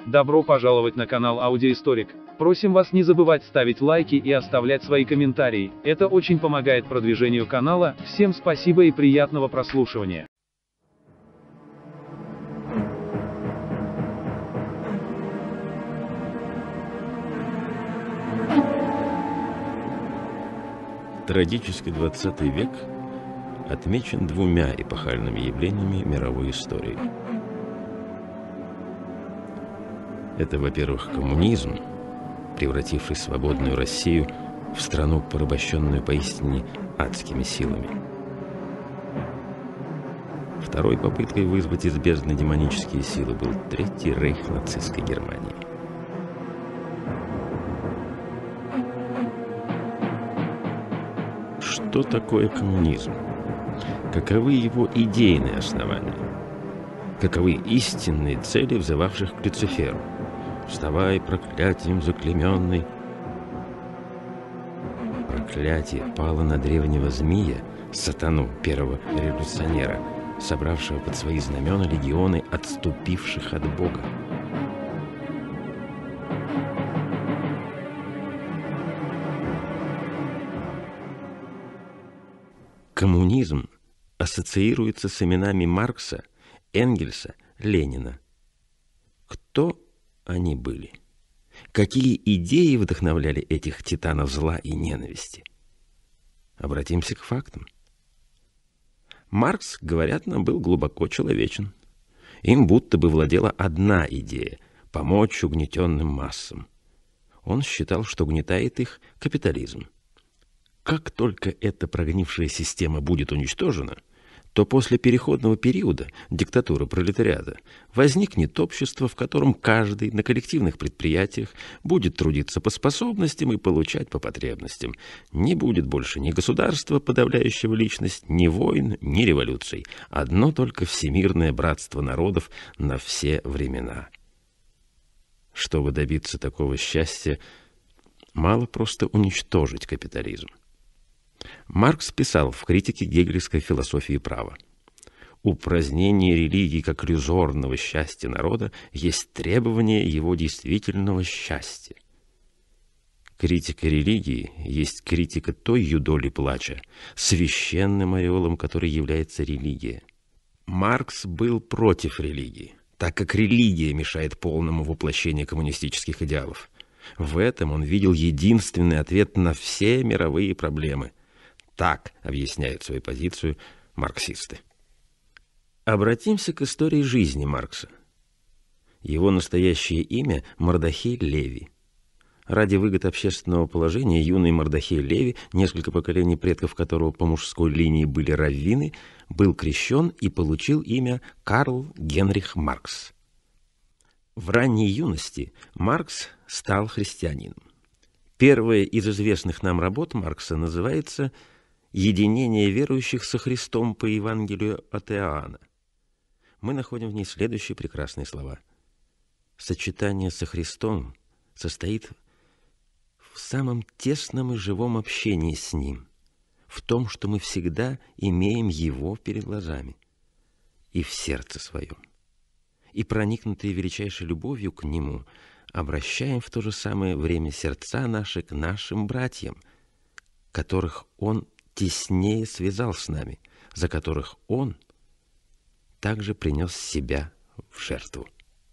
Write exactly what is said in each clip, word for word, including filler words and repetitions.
Добро пожаловать на канал Аудиоисторик. Просим вас не забывать ставить лайки и оставлять свои комментарии. Это очень помогает продвижению канала. Всем спасибо и приятного прослушивания. Трагический двадцатый век отмечен двумя эпохальными явлениями мировой истории. Это, во-первых, коммунизм, превративший свободную Россию в страну, порабощенную поистине адскими силами. Второй попыткой вызвать из бездны демонические силы был Третий рейх нацистской Германии. Что такое коммунизм? Каковы его идейные основания? Каковы истинные цели взывавших к Люциферу? «Вставай, проклятием заклейменный!» Проклятие пало на древнего змея, сатану, первого революционера, собравшего под свои знамена легионы отступивших от Бога. Коммунизм ассоциируется с именами Маркса, Энгельса, Ленина. Кто они были? Какие идеи вдохновляли этих титанов зла и ненависти? Обратимся к фактам. Маркс, говорят нам, был глубоко человечен. Им будто бы владела одна идея – помочь угнетенным массам. Он считал, что угнетает их капитализм. Как только эта прогнившая система будет уничтожена, то после переходного периода диктатуры пролетариата возникнет общество, в котором каждый на коллективных предприятиях будет трудиться по способностям и получать по потребностям. Не будет больше ни государства, подавляющего личность, ни войн, ни революций. Одно только всемирное братство народов на все времена. Чтобы добиться такого счастья, мало просто уничтожить капитализм. Маркс писал в критике гегельской философии права: «Упразднение религии как иллюзорного счастья народа есть требование его действительного счастья». Критика религии есть критика той юдоли плача, священным ореолом которой является религия. Маркс был против религии, так как религия мешает полному воплощению коммунистических идеалов. В этом он видел единственный ответ на все мировые проблемы. Так объясняют свою позицию марксисты. Обратимся к истории жизни Маркса. Его настоящее имя – Мордехей Леви. Ради выгод общественного положения юный Мордехей Леви, несколько поколений предков которого по мужской линии были раввины, был крещен и получил имя Карл Генрих Маркс. В ранней юности Маркс стал христианином. Первая из известных нам работ Маркса называется «Единение верующих со Христом по Евангелию от Иоанна». Мы находим в ней следующие прекрасные слова. «Сочетание со Христом состоит в самом тесном и живом общении с Ним, в том, что мы всегда имеем Его перед глазами и в сердце своем, и, проникнутые величайшей любовью к Нему, обращаем в то же самое время сердца наши к нашим братьям, которых Он теснее связал с нами, за которых Он также принес себя в жертву».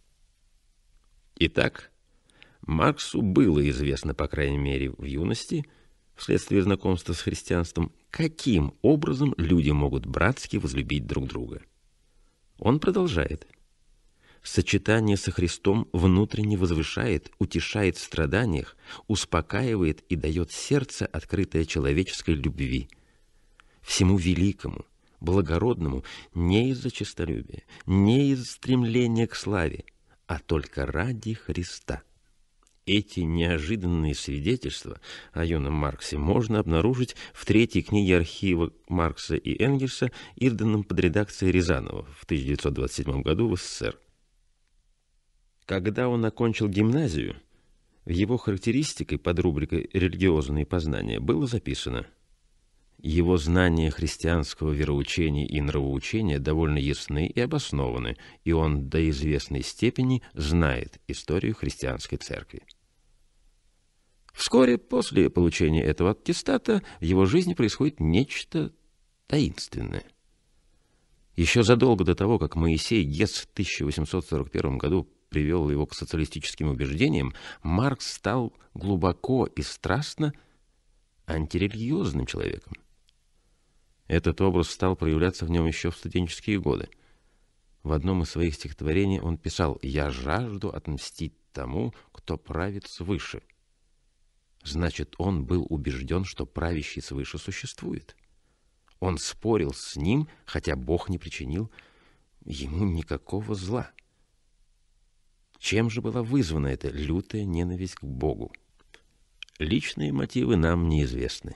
Итак, Марксу было известно, по крайней мере, в юности, вследствие знакомства с христианством, каким образом люди могут братски возлюбить друг друга. Он продолжает. «Сочетание со Христом внутренне возвышает, утешает в страданиях, успокаивает и дает сердце, открытое человеческой любви, всему великому, благородному, не из-за честолюбия, не из стремления к славе, а только ради Христа». Эти неожиданные свидетельства о юном Марксе можно обнаружить в третьей книге архива Маркса и Энгельса, изданном под редакцией Рязанова в тысяча девятьсот двадцать седьмом году в СССР. Когда он окончил гимназию, в его характеристикой под рубрикой «Религиозные познания» было записано: Его знания христианского вероучения и нравоучения довольно ясны и обоснованы, и он до известной степени знает историю христианской церкви. Вскоре после получения этого аттестата в его жизни происходит нечто таинственное. Еще задолго до того, как Моисей Гетц в тысяча восемьсот сорок первом году привел его к социалистическим убеждениям, Маркс стал глубоко и страстно антирелигиозным человеком. Этот образ стал проявляться в нем еще в студенческие годы. В одном из своих стихотворений он писал: «Я жажду отмстить тому, кто правит свыше». Значит, он был убежден, что правящий свыше существует. Он спорил с ним, хотя Бог не причинил ему никакого зла. Чем же была вызвана эта лютая ненависть к Богу? Личные мотивы нам неизвестны.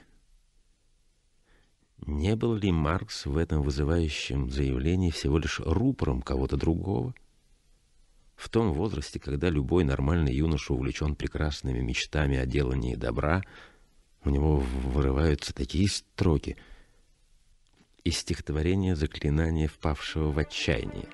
Не был ли Маркс в этом вызывающем заявлении всего лишь рупором кого-то другого? В том возрасте, когда любой нормальный юноша увлечен прекрасными мечтами о делании добра, у него вырываются такие строки из стихотворения «Заклинание впавшего в отчаяние».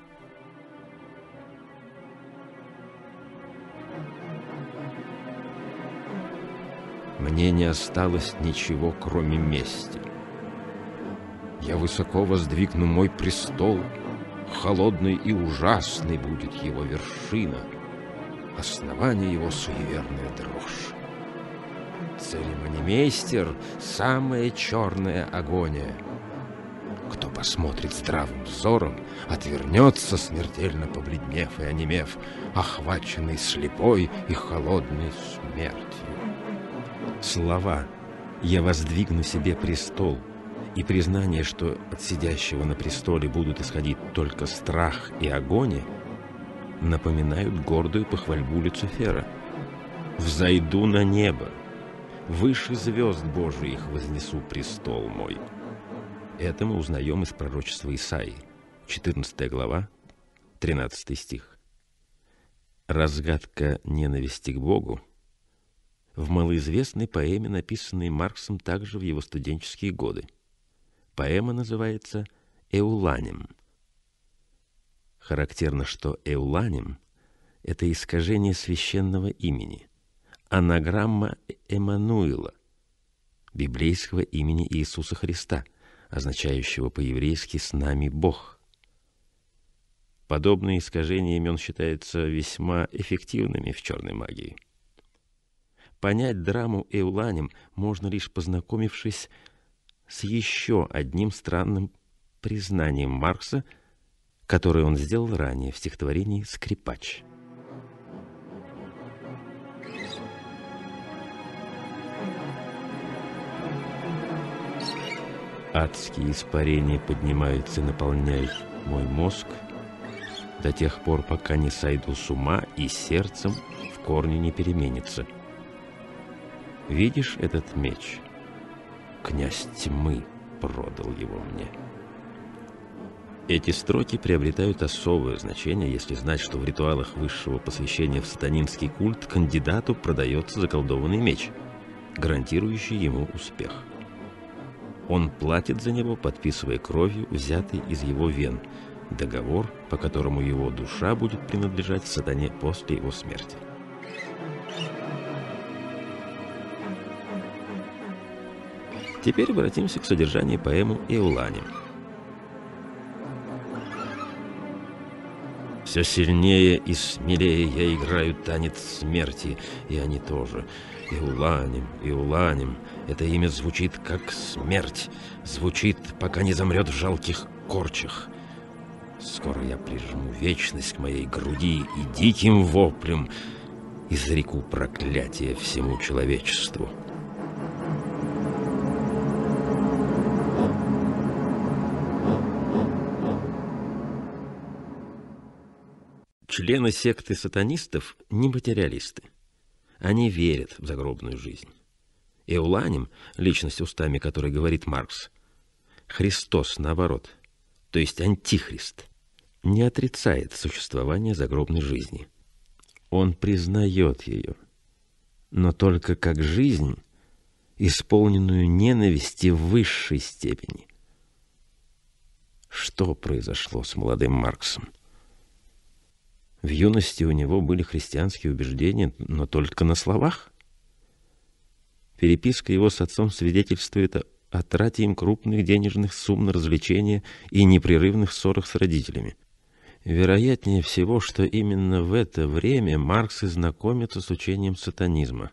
«Мне не осталось ничего, кроме мести. Я высоко воздвигну мой престол, холодной и ужасной будет его вершина, основание его суеверная дрожь. Церемонимейстер — самая черная агония. Кто посмотрит здравым взором, отвернется, смертельно побледнев и онемев, охваченный слепой и холодной смертью». Слова «я воздвигну себе престол» и признание, что от сидящего на престоле будут исходить только страх и агония, напоминают гордую похвальбу Люцифера. «Взойду на небо, выше звезд Божиих вознесу престол мой». Это мы узнаем из пророчества Исаии, четырнадцатая глава, тринадцатый стих. Разгадка ненависти к Богу в малоизвестной поэме, написанной Марксом также в его студенческие годы. Поэма называется «Эуланим». Характерно, что «Эуланим» — это искажение священного имени, анаграмма Эммануила, библейского имени Иисуса Христа, означающего по-еврейски «с нами Бог». Подобные искажения имен считаются весьма эффективными в черной магии. Понять драму «Эуланим» можно лишь познакомившись с еще одним странным признанием Маркса, которое он сделал ранее в стихотворении «Скрипач». Адские испарения поднимаются и наполняют мой мозг до тех пор, пока не сойду с ума и сердцем в корне не переменится. Видишь этот меч? Князь тьмы продал его мне. Эти строки приобретают особое значение, если знать, что в ритуалах высшего посвящения в сатанинский культ кандидату продается заколдованный меч, гарантирующий ему успех. Он платит за него, подписывая кровью, взятой из его вен, договор, по которому его душа будет принадлежать сатане после его смерти. Теперь обратимся к содержанию поэмы «Эуланим». Все сильнее и смелее я играю танец смерти, и они тоже. Эуланим, Эуланим, это имя звучит как смерть, звучит, пока не замрет в жалких корчах. Скоро я прижму вечность к моей груди и диким воплем изреку проклятие всему человечеству. Члены секты сатанистов не материалисты. Они верят в загробную жизнь. Эуланим, личность, устами которой говорит Маркс, Христос, наоборот, то есть антихрист, не отрицает существование загробной жизни. Он признает ее, но только как жизнь, исполненную ненависти в высшей степени. Что произошло с молодым Марксом? В юности у него были христианские убеждения, но только на словах. Переписка его с отцом свидетельствует о трате им крупных денежных сумм на развлечения и непрерывных ссорах с родителями. Вероятнее всего, что именно в это время Маркс и знакомится с учением сатанизма.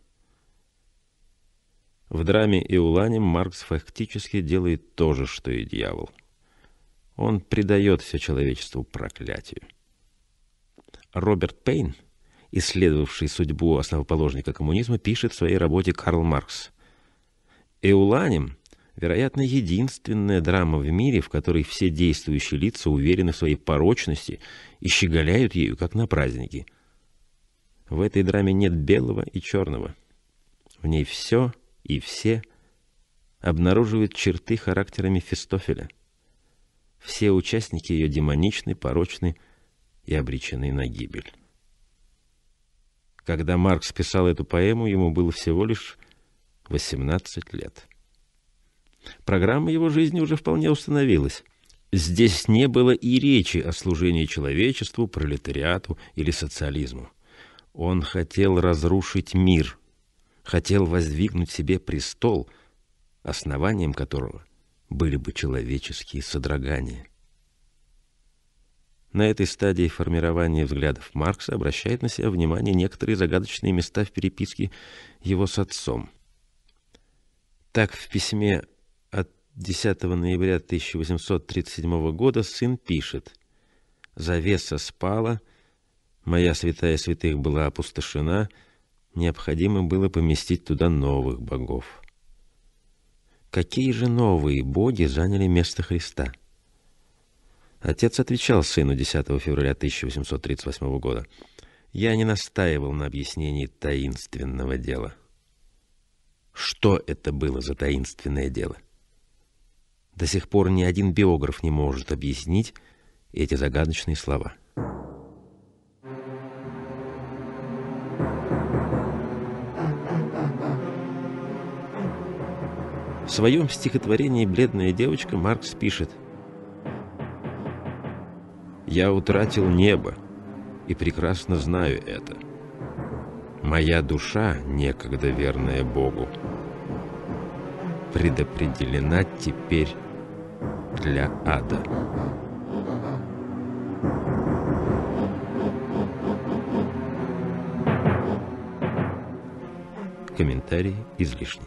В драме «Иуланим» Маркс фактически делает то же, что и дьявол. Он предает все человечеству проклятию. Роберт Пейн, исследовавший судьбу основоположника коммунизма, пишет в своей работе «Карл Маркс». «Иуланим» — вероятно, единственная драма в мире, в которой все действующие лица уверены в своей порочности и щеголяют ею, как на празднике. В этой драме нет белого и черного. В ней все и все обнаруживают черты характера Мефистофеля. Все участники ее демоничны, порочны и обречены на гибель. Когда Маркс писал эту поэму, ему было всего лишь восемнадцать лет. Программа его жизни уже вполне установилась. Здесь не было и речи о служении человечеству, пролетариату или социализму. Он хотел разрушить мир, хотел воздвигнуть себе престол, основанием которого были бы человеческие содрогания. На этой стадии формирования взглядов Маркса обращает на себя внимание некоторые загадочные места в переписке его с отцом. Так, в письме от десятого ноября тысяча восемьсот тридцать седьмого года сын пишет: «Завеса спала, моя святая святых была опустошена, необходимо было поместить туда новых богов». Какие же новые боги заняли место Христа? Отец отвечал сыну десятого февраля тысяча восемьсот тридцать восьмого года: «Я не настаивал на объяснении таинственного дела». Что это было за таинственное дело? До сих пор ни один биограф не может объяснить эти загадочные слова. В своем стихотворении «Бледная девочка» Маркс пишет: «Я утратил небо и прекрасно знаю это. Моя душа, некогда верная Богу, предопределена теперь для ада». Комментарии излишни.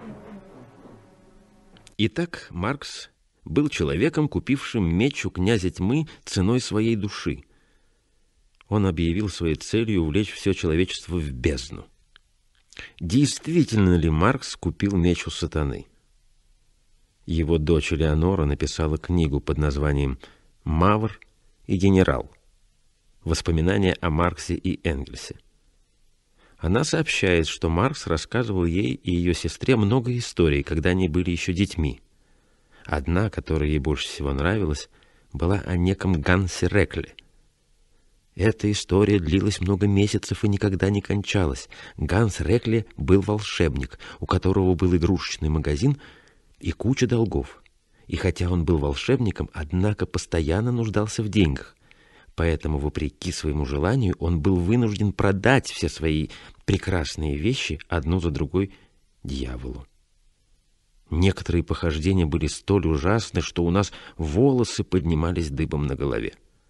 Итак, Маркс был человеком, купившим меч у князя тьмы ценой своей души. Он объявил своей целью увлечь все человечество в бездну. Действительно ли Маркс купил меч у сатаны? Его дочь Элеонора написала книгу под названием «Мавр и генерал. Воспоминания о Марксе и Энгельсе». Она сообщает, что Маркс рассказывал ей и ее сестре много историй, когда они были еще детьми. Одна, которая ей больше всего нравилась, была о неком Гансе Рекле. Эта история длилась много месяцев и никогда не кончалась. Ганс Рекле был волшебник, у которого был игрушечный магазин и куча долгов. И хотя он был волшебником, однако постоянно нуждался в деньгах. Поэтому, вопреки своему желанию, он был вынужден продать все свои прекрасные вещи одну за другой дьяволу. Некоторые похождения были столь ужасны, что у нас волосы поднимались дыбом на голове.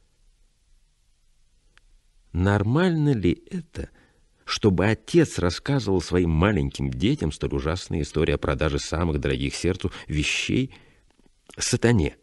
Нормально ли это, чтобы отец рассказывал своим маленьким детям столь ужасные истории о продаже самых дорогих сердцу вещей сатане?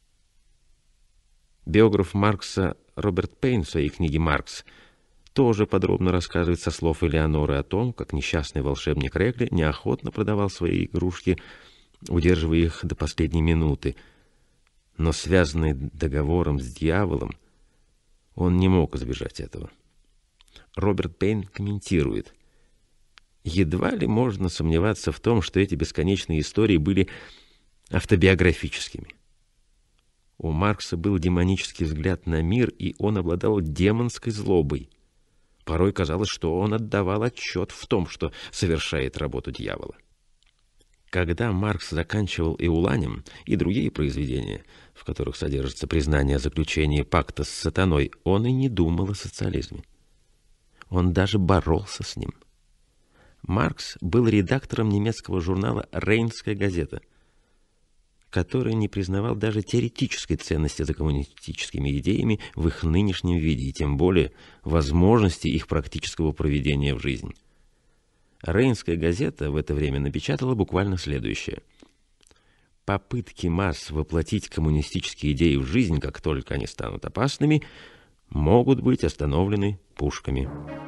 Биограф Маркса Роберт Пейн в своей книге «Маркс» тоже подробно рассказывает со слов Элеоноры о том, как несчастный волшебник Рекле неохотно продавал свои игрушки, удерживая их до последней минуты. Но, связанный договором с дьяволом, он не мог избежать этого. Роберт Пейн комментирует: «Едва ли можно сомневаться в том, что эти бесконечные истории были автобиографическими. У Маркса был демонический взгляд на мир, и он обладал демонской злобой. Порой казалось, что он отдавал отчет в том, что совершает работу дьявола. Когда Маркс заканчивал «Иуланем» и другие произведения, в которых содержится признание о заключении пакта с сатаной, он и не думал о социализме. Он даже боролся с ним. Маркс был редактором немецкого журнала «Рейнская газета», который не признавал даже теоретической ценности за коммунистическими идеями в их нынешнем виде, и тем более возможности их практического проведения в жизнь. Рейнская газета в это время напечатала буквально следующее. Попытки масс воплотить коммунистические идеи в жизнь, как только они станут опасными, могут быть остановлены пушками.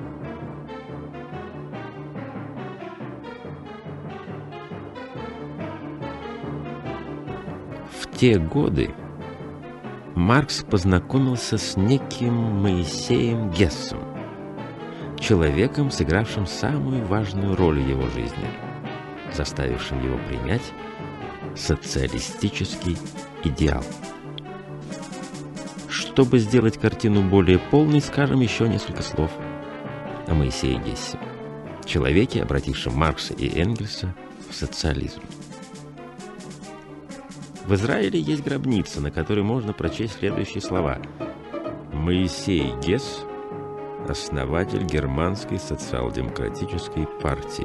В те годы Маркс познакомился с неким Моисеем Гессом, человеком, сыгравшим самую важную роль в его жизни, заставившим его принять социалистический идеал. Чтобы сделать картину более полной, скажем еще несколько слов о Моисее Гессе, человеке, обратившем Маркса и Энгельса в социализм. В Израиле есть гробница, на которой можно прочесть следующие слова. Моисей Гесс, основатель германской социал-демократической партии.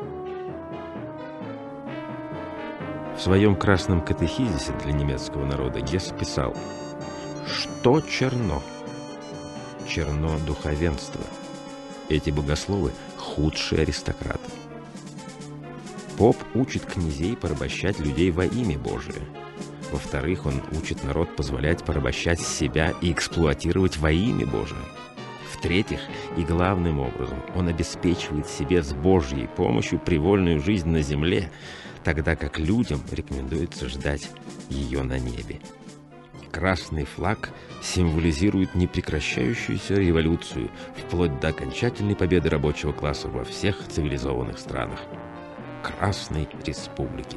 В своем красном катехизисе для немецкого народа Гесс писал: «Что черно? Черно духовенство. Эти богословы – худшие аристократы. Поп учит князей порабощать людей во имя Божие. Во-вторых, он учит народ позволять порабощать себя и эксплуатировать во имя Божие. В-третьих, и главным образом, он обеспечивает себе с Божьей помощью привольную жизнь на земле, тогда как людям рекомендуется ждать ее на небе. Красный флаг символизирует непрекращающуюся революцию вплоть до окончательной победы рабочего класса во всех цивилизованных странах Красной Республики.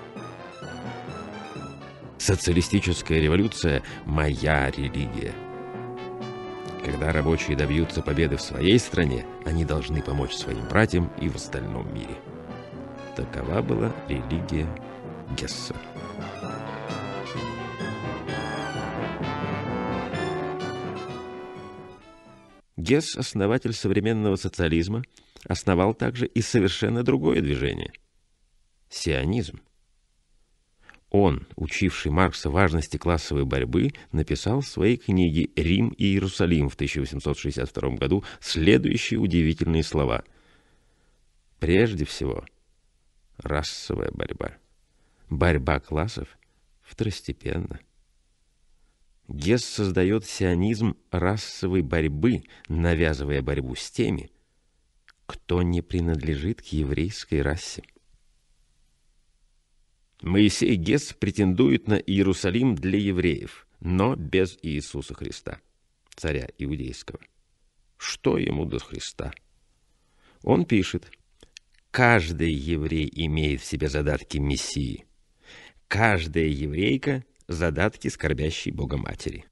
Социалистическая революция – моя религия. Когда рабочие добьются победы в своей стране, они должны помочь своим братьям и в остальном мире». Такова была религия Гесса. Гесс, основатель современного социализма, основал также и совершенно другое движение – сионизм. Он, учивший Маркса важности классовой борьбы, написал в своей книге «Рим и Иерусалим» в тысяча восемьсот шестьдесят втором году следующие удивительные слова. Прежде всего, расовая борьба. Борьба классов второстепенна. Гесс создает сионизм расовой борьбы, навязывая борьбу с теми, кто не принадлежит к еврейской расе. Моисей Гесс претендует на Иерусалим для евреев, но без Иисуса Христа, царя иудейского. Что ему до Христа? Он пишет: «Каждый еврей имеет в себе задатки Мессии, каждая еврейка – задатки скорбящей Богоматери».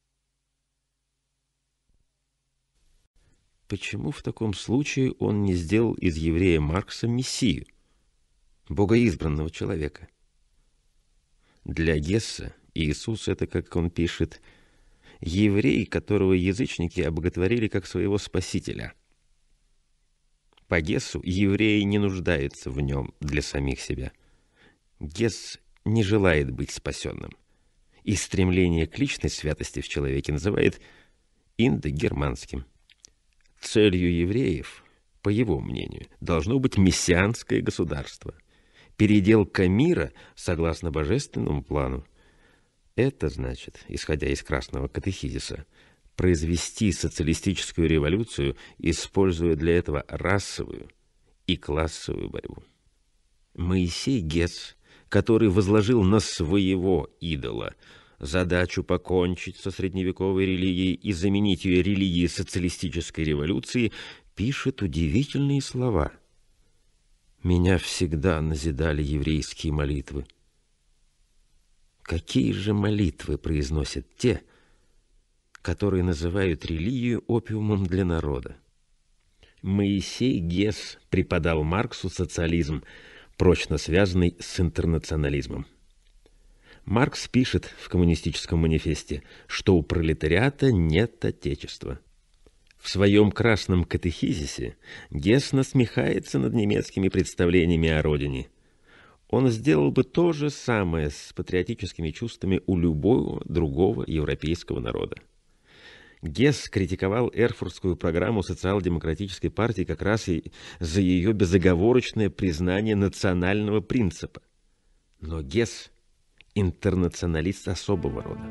Почему в таком случае он не сделал из еврея Маркса Мессию, богоизбранного человека? Для Гесса Иисус – это, как он пишет, еврей, которого язычники обоготворили как своего спасителя. По Гессу евреи не нуждаются в нем для самих себя. Гесс не желает быть спасенным, и стремление к личной святости в человеке называет индогерманским. Целью евреев, по его мнению, должно быть мессианское государство, переделка мира согласно божественному плану. Это значит, исходя из красного катехизиса, произвести социалистическую революцию, используя для этого расовую и классовую борьбу. Моисей Гесс, который возложил на своего идола задачу покончить со средневековой религией и заменить ее религией социалистической революции, пишет удивительные слова. «Меня всегда назидали еврейские молитвы». Какие же молитвы произносят те, которые называют религию опиумом для народа? Моисей Гесс преподал Марксу социализм, прочно связанный с интернационализмом. Маркс пишет в коммунистическом манифесте, что у пролетариата нет отечества. В своем красном катехизисе Гесс насмехается над немецкими представлениями о родине. Он сделал бы то же самое с патриотическими чувствами у любого другого европейского народа. Гесс критиковал Эрфуртскую программу социал-демократической партии как раз и за ее безоговорочное признание национального принципа. Но Гесс – интернационалист особого рода.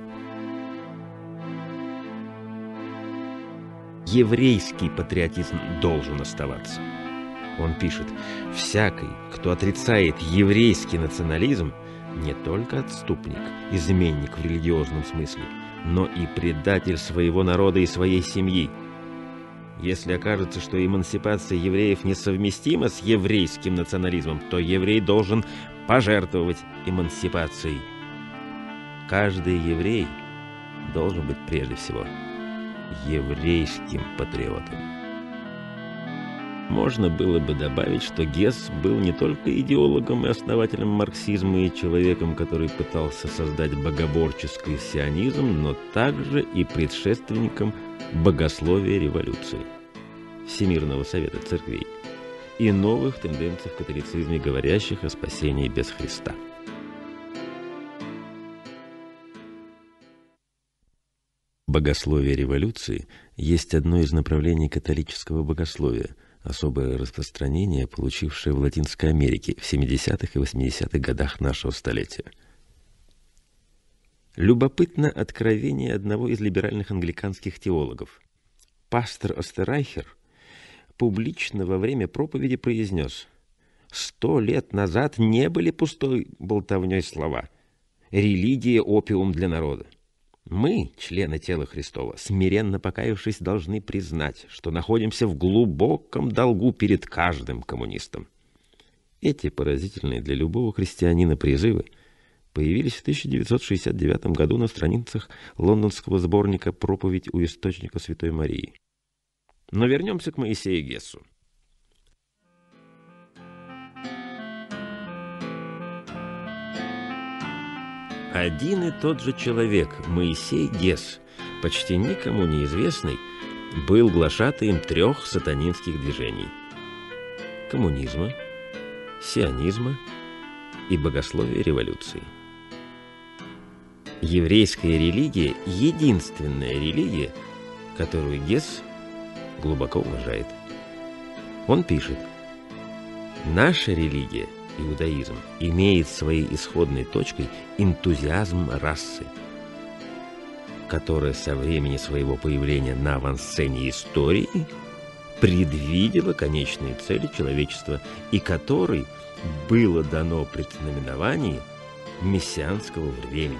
Еврейский патриотизм должен оставаться. Он пишет: «Всякий, кто отрицает еврейский национализм, не только отступник, изменник в религиозном смысле, но и предатель своего народа и своей семьи. Если окажется, что эмансипация евреев несовместима с еврейским национализмом, то еврей должен пожертвовать эмансипацией. Каждый еврей должен быть прежде всего еврейским патриотом». Можно было бы добавить, что Гесс был не только идеологом и основателем марксизма и человеком, который пытался создать богоборческий сионизм, но также и предшественником богословия революции, Всемирного совета церквей и новых тенденций в католицизме, говорящих о спасении без Христа. Богословие революции есть одно из направлений католического богословия, особое распространение, получившее в Латинской Америке в семидесятых и восьмидесятых годах нашего столетия. Любопытно откровение одного из либеральных англиканских теологов. Пастор Остеррайхер публично во время проповеди произнес: «Сто лет назад не были пустой болтовней слова. Религия – опиум для народа. Мы, члены тела Христова, смиренно покаявшись, должны признать, что находимся в глубоком долгу перед каждым коммунистом». Эти поразительные для любого христианина призывы появились в тысяча девятьсот шестьдесят девятом году на страницах лондонского сборника «Проповедь у источника Святой Марии». Но вернемся к Моисею Гессу. Один и тот же человек, Моисей Гесс, почти никому неизвестный, был глашатаем трех сатанинских движений – коммунизма, сионизма и богословия революции. Еврейская религия – единственная религия, которую Гесс глубоко уважает. Он пишет: «Наша религия, иудаизм, имеет своей исходной точкой энтузиазм расы, которая со времени своего появления на авансцене истории предвидела конечные цели человечества и которой было дано предзнаменование мессианского времени».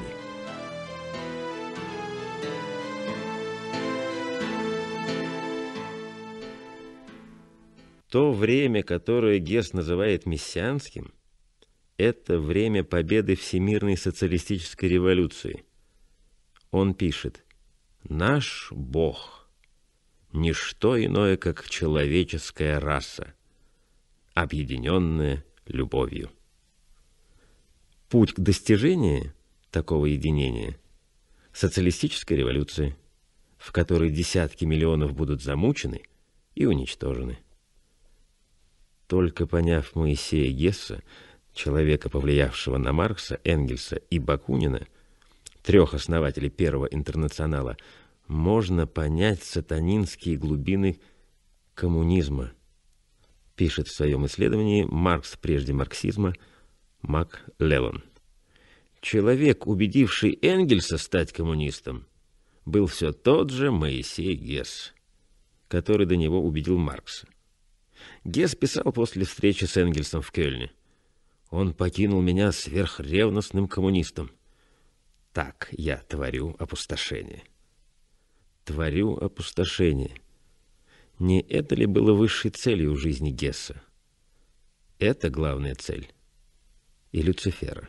То время, которое Гесс называет мессианским, это время победы всемирной социалистической революции. Он пишет: «Наш Бог – ничто иное, как человеческая раса, объединенная любовью». Путь к достижению такого единения – социалистическая революция, в которой десятки миллионов будут замучены и уничтожены. Только поняв Моисея Гесса, человека, повлиявшего на Маркса, Энгельса и Бакунина, трех основателей Первого интернационала, можно понять сатанинские глубины коммунизма, пишет в своем исследовании «Маркс прежде марксизма» Мак Леллан. Человек, убедивший Энгельса стать коммунистом, был все тот же Моисей Гесс, который до него убедил Маркса. Гесс писал после встречи с Энгельсом в Кёльне: «Он покинул меня сверхревностным коммунистом. Так я творю опустошение». Творю опустошение. Не это ли было высшей целью жизни Гесса? Это главная цель и Люцифера.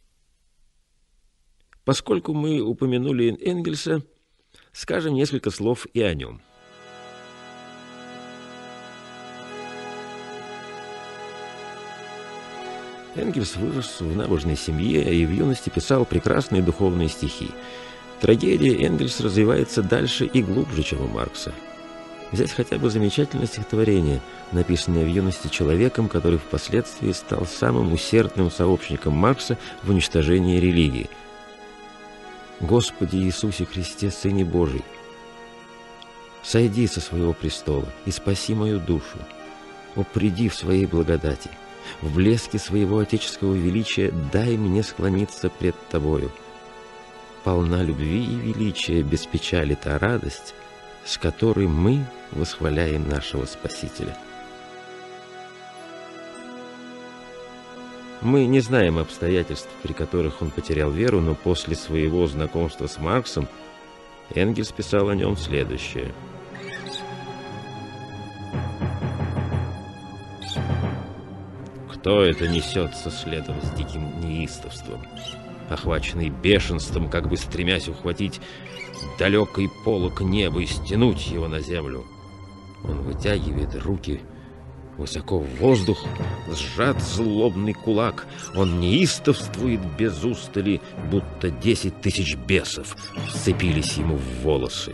Поскольку мы упомянули Энгельса, скажем несколько слов и о нем. Энгельс вырос в набожной семье и в юности писал прекрасные духовные стихи. Трагедия Энгельса развивается дальше и глубже, чем у Маркса. Взять хотя бы замечательное стихотворение, написанное в юности человеком, который впоследствии стал самым усердным сообщником Маркса в уничтожении религии. «Господи Иисусе Христе, Сыне Божий, сойди со своего престола и спаси мою душу. О, приди в своей благодати, в блеске своего отеческого величия дай мне склониться пред Тобою. Полна любви и величия, без печали та радость, с которой мы восхваляем нашего Спасителя». Мы не знаем обстоятельств, при которых он потерял веру, но после своего знакомства с Марксом Энгельс писал о нем следующее. «Кто это несется следом с диким неистовством, охваченный бешенством, как бы стремясь ухватить далекий полог неба и стянуть его на землю? Он вытягивает руки высоко в воздух, сжат злобный кулак. Он неистовствует без устали, будто десять тысяч бесов вцепились ему в волосы.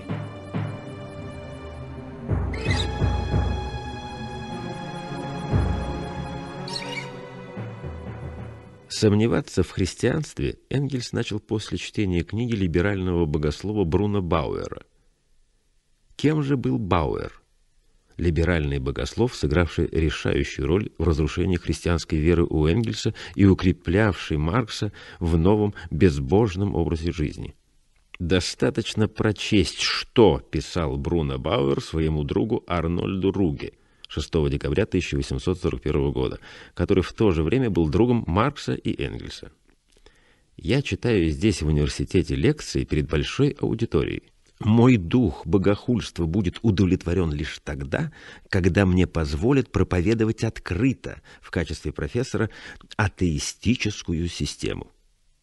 Сомневаться в христианстве Энгельс начал после чтения книги либерального богослова Бруно Бауэра. Кем же был Бауэр? Либеральный богослов, сыгравший решающую роль в разрушении христианской веры у Энгельса и укреплявший Маркса в новом безбожном образе жизни. Достаточно прочесть, что писал Бруно Бауэр своему другу Арнольду Руге шестого декабря тысяча восемьсот сорок первого года, который в то же время был другом Маркса и Энгельса. «Я читаю здесь в университете лекции перед большой аудиторией. Мой дух богохульства будет удовлетворен лишь тогда, когда мне позволят проповедовать открыто в качестве профессора атеистическую систему».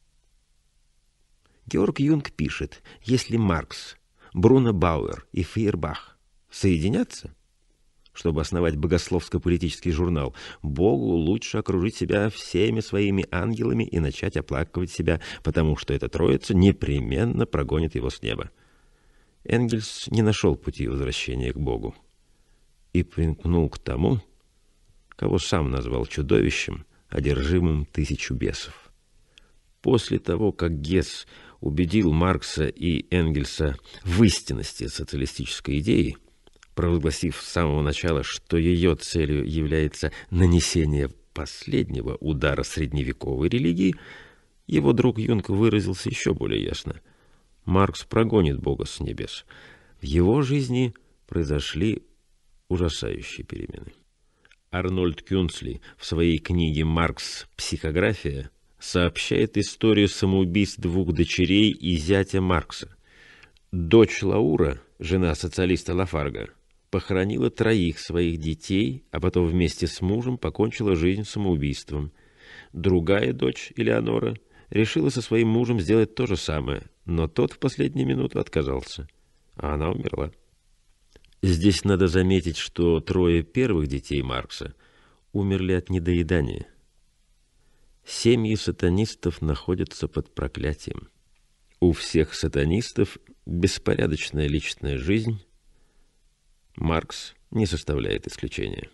Георг Юнг пишет, если Маркс, Бруно Бауэр и Фейербах соединятся, чтобы основать богословско-политический журнал, Богу лучше окружить себя всеми своими ангелами и начать оплакивать себя, потому что эта троица непременно прогонит его с неба. Энгельс не нашел пути возвращения к Богу и примкнул к тому, кого сам назвал чудовищем, одержимым тысячу бесов. После того, как Гесс убедил Маркса и Энгельса в истинности социалистической идеи, провозгласив с самого начала, что ее целью является нанесение последнего удара средневековой религии, его друг Юнг выразился еще более ясно. Маркс прогонит Бога с небес. В его жизни произошли ужасающие перемены. Арнольд Кюнцли в своей книге «Маркс. Психография» сообщает историю самоубийств двух дочерей и зятя Маркса. Дочь Лаура, жена социалиста Лафарга, похоронила троих своих детей, а потом вместе с мужем покончила жизнь самоубийством. Другая дочь, Элеонора, решила со своим мужем сделать то же самое, но тот в последнюю минуту отказался, а она умерла. Здесь надо заметить, что трое первых детей Маркса умерли от недоедания. Семьи сатанистов находятся под проклятием. У всех сатанистов беспорядочная личная жизнь. Маркс не составляет исключения.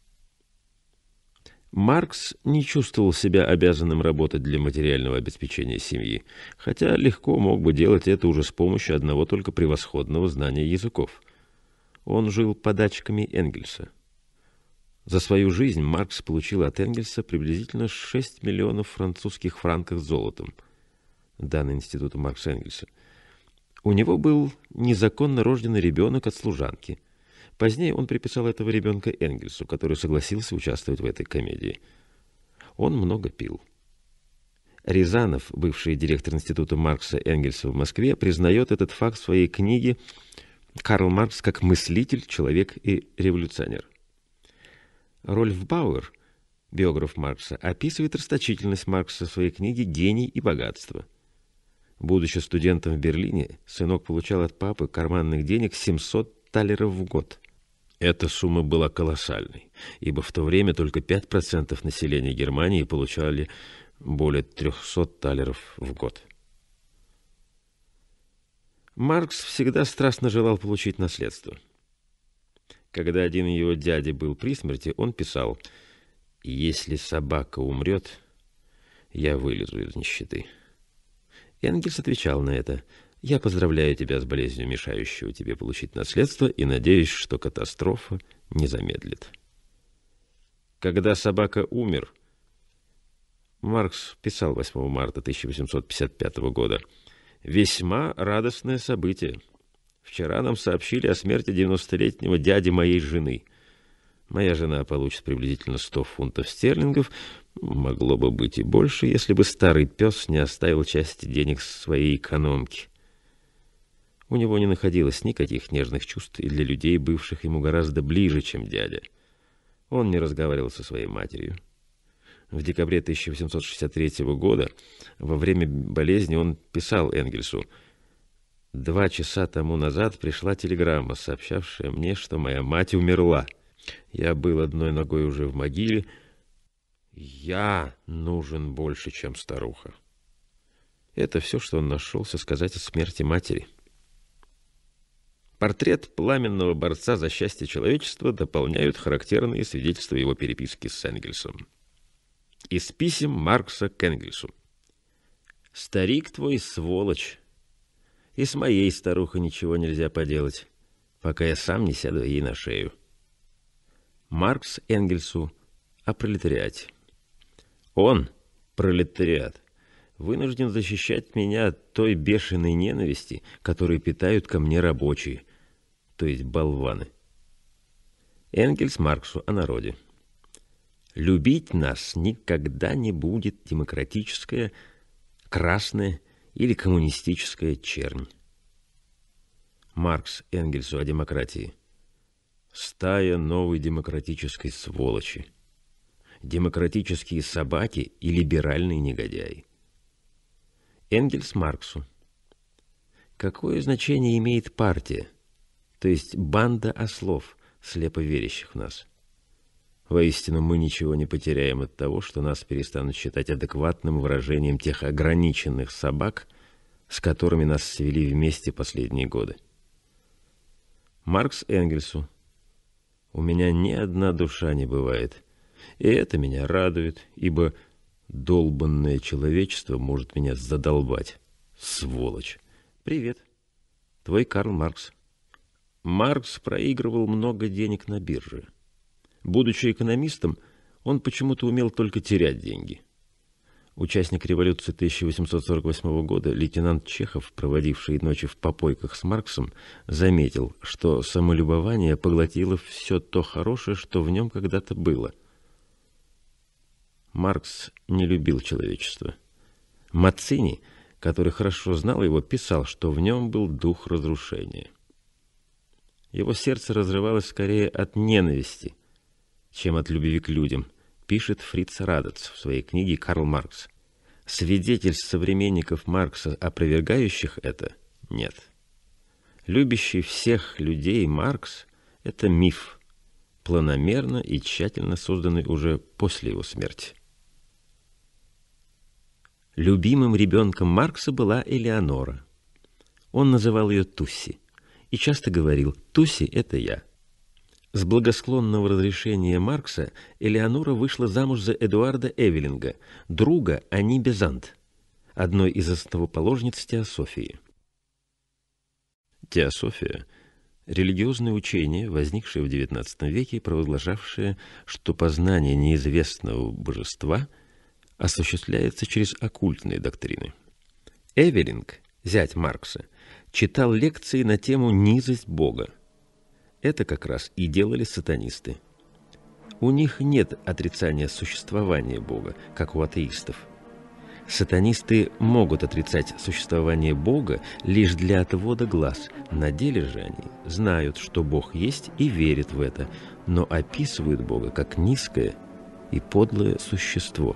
Маркс не чувствовал себя обязанным работать для материального обеспечения семьи, хотя легко мог бы делать это уже с помощью одного только превосходного знания языков. Он жил подачками Энгельса. За свою жизнь Маркс получил от Энгельса приблизительно шесть миллионов французских франков золотом, данные Институту Маркса Энгельса. У него был незаконно рожденный ребенок от служанки. Позднее он приписал этого ребенка Энгельсу, который согласился участвовать в этой комедии. Он много пил. Рязанов, бывший директор Института Маркса Энгельса в Москве, признает этот факт в своей книге «Карл Маркс как мыслитель, человек и революционер». Рольф Бауэр, биограф Маркса, описывает расточительность Маркса в своей книге «Гений и богатство». Будучи студентом в Берлине, сынок получал от папы карманных денег семьсот талеров в год. Эта сумма была колоссальной, ибо в то время только пять процентов населения Германии получали более трехсот талеров в год. Маркс всегда страстно желал получить наследство. Когда один его дядя был при смерти, он писал: «Если собака умрет, я вылезу из нищеты». Энгельс отвечал на это: «Я поздравляю тебя с болезнью, мешающую тебе получить наследство, и надеюсь, что катастрофа не замедлит». Когда собака умер, Маркс писал восьмого марта тысяча восемьсот пятьдесят пятого года: «Весьма радостное событие. Вчера нам сообщили о смерти девяностолетнего дяди моей жены. Моя жена получит приблизительно сто фунтов стерлингов, могло бы быть и больше, если бы старый пес не оставил части денег своей экономки». У него не находилось никаких нежных чувств и для людей, бывших ему гораздо ближе, чем дядя. Он не разговаривал со своей матерью. В декабре тысяча восемьсот шестьдесят третьего года, во время болезни, он писал Энгельсу: «Два часа тому назад пришла телеграмма, сообщавшая мне, что моя мать умерла. Я был одной ногой уже в могиле. Я нужен больше, чем старуха». Это все, что он нашелся сказать о смерти матери. Портрет пламенного борца за счастье человечества дополняют характерные свидетельства его переписки с Энгельсом. Из писем Маркса к Энгельсу. «Старик твой сволочь, и с моей старухой ничего нельзя поделать, пока я сам не сяду ей на шею». Маркс Энгельсу о пролетариате. «Он, пролетариат, вынужден защищать меня от той бешеной ненависти, которую питают ко мне рабочие, то есть болваны». Энгельс Марксу о народе. «Любить нас никогда не будет демократическая, красная или коммунистическая чернь». Маркс Энгельсу о демократии. «Стая новой демократической сволочи, демократические собаки и либеральные негодяи». Энгельс Марксу. «Какое значение имеет партия, то есть банда ослов, слепо верящих в нас? Воистину, мы ничего не потеряем от того, что нас перестанут считать адекватным выражением тех ограниченных собак, с которыми нас свели вместе последние годы». Маркс Энгельсу. «У меня ни одна душа не бывает, и это меня радует, ибо долбанное человечество может меня задолбать. Сволочь. Привет. Твой Карл Маркс». Маркс проигрывал много денег на бирже. Будучи экономистом, он почему-то умел только терять деньги. Участник революции тысяча восемьсот сорок восьмого года, лейтенант Чехов, проводивший ночи в попойках с Марксом, заметил, что самолюбование поглотило все то хорошее, что в нем когда-то было. Маркс не любил человечество. Маццини, который хорошо знал его, писал, что в нем был дух разрушения. Его сердце разрывалось скорее от ненависти, чем от любви к людям, пишет Фриц Радец в своей книге «Карл Маркс». Свидетельств современников Маркса, опровергающих это, нет. Любящий всех людей Маркс – это миф, планомерно и тщательно созданный уже после его смерти. Любимым ребенком Маркса была Элеонора. Он называл ее Тусси и часто говорил: «Тусси – это я». С благосклонного разрешения Маркса Элеонора вышла замуж за Эдуарда Эвелинга, друга Ани Безант, одной из основоположниц теософии. Теософия – религиозное учение, возникшее в девятнадцатом веке, провозглашавшее, что познание неизвестного божества осуществляется через оккультные доктрины. Эвелинг, зять Маркса, читал лекции на тему «Низость Бога». Это как раз и делали сатанисты. У них нет отрицания существования Бога, как у атеистов. Сатанисты могут отрицать существование Бога лишь для отвода глаз. На деле же они знают, что Бог есть, и верят в это, но описывают Бога как низкое и подлое существо.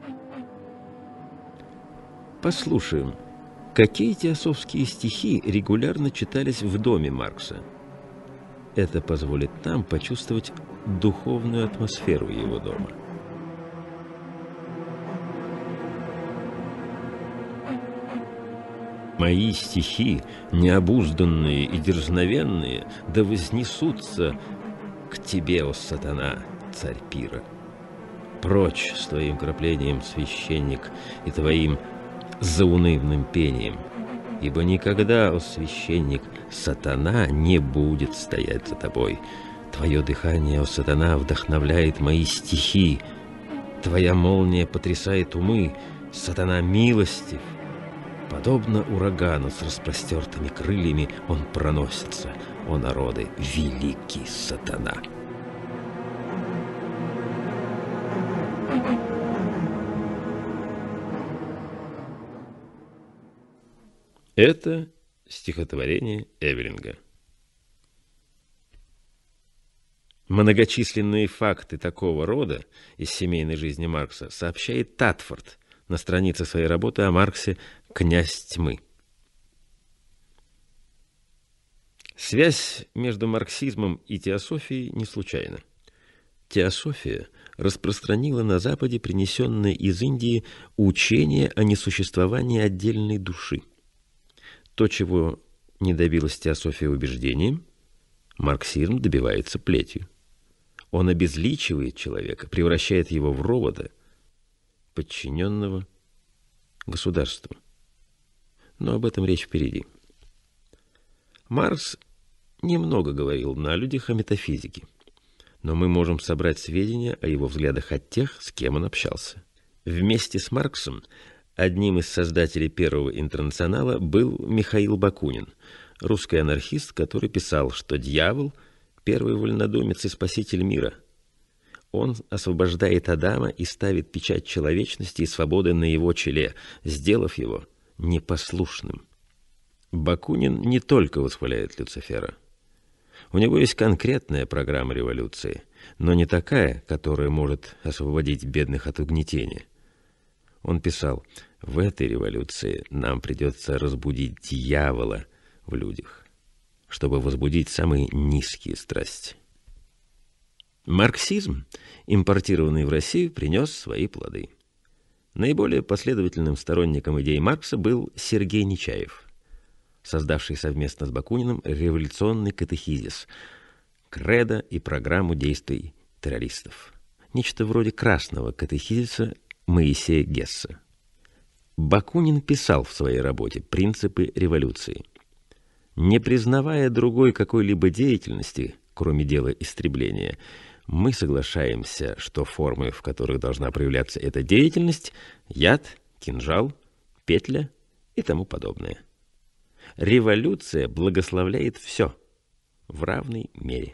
Послушаем, какие теософские стихи регулярно читались в доме Маркса. это позволит нам почувствовать духовную атмосферу его дома. Мои стихи, необузданные и дерзновенные, да вознесутся к тебе, о сатана, царь пира. Прочь с твоим краплением, священник, и твоим заунывным пением, ибо никогда, о священник, сатана не будет стоять за тобой. Твое дыхание, о сатана, вдохновляет мои стихи, твоя молния потрясает умы, сатана милостив. Подобно урагану с распростертыми крыльями он проносится, о народы, великий сатана. Это стихотворение Эвелинга. Многочисленные факты такого рода из семейной жизни Маркса сообщает Татфорд на странице своей работы о Марксе «Князь тьмы». Связь между марксизмом и теософией не случайна. Теософия распространила на Западе принесенное из Индии учение о несуществовании отдельной души. То, чего не добилась теософия убеждением, марксизм добивается плетью. Он обезличивает человека, превращает его в робота, подчиненного государству. Но об этом речь впереди. Маркс немного говорил на людях о метафизике, но мы можем собрать сведения о его взглядах от тех, с кем он общался. Вместе с Марксом одним из создателей Первого интернационала был Михаил Бакунин, русский анархист, который писал, что дьявол – первый вольнодумец и спаситель мира. Он освобождает Адама и ставит печать человечности и свободы на его челе, сделав его непослушным. Бакунин не только восхваляет Люцифера. У него есть конкретная программа революции, но не такая, которая может освободить бедных от угнетения. Он писал: «В этой революции нам придется разбудить дьявола в людях, чтобы возбудить самые низкие страсти». Марксизм, импортированный в Россию, принес свои плоды. Наиболее последовательным сторонником идей Маркса был Сергей Нечаев, создавший совместно с Бакуниным революционный катехизис, кредо и программу действий террористов. Нечто вроде красного катехизиса Моисея Гесса. Бакунин писал в своей работе «Принципы революции». Не признавая другой какой-либо деятельности, кроме дела истребления, мы соглашаемся, что формы, в которых должна проявляться эта деятельность, яд, кинжал, петля и тому подобное. Революция благословляет все в равной мере.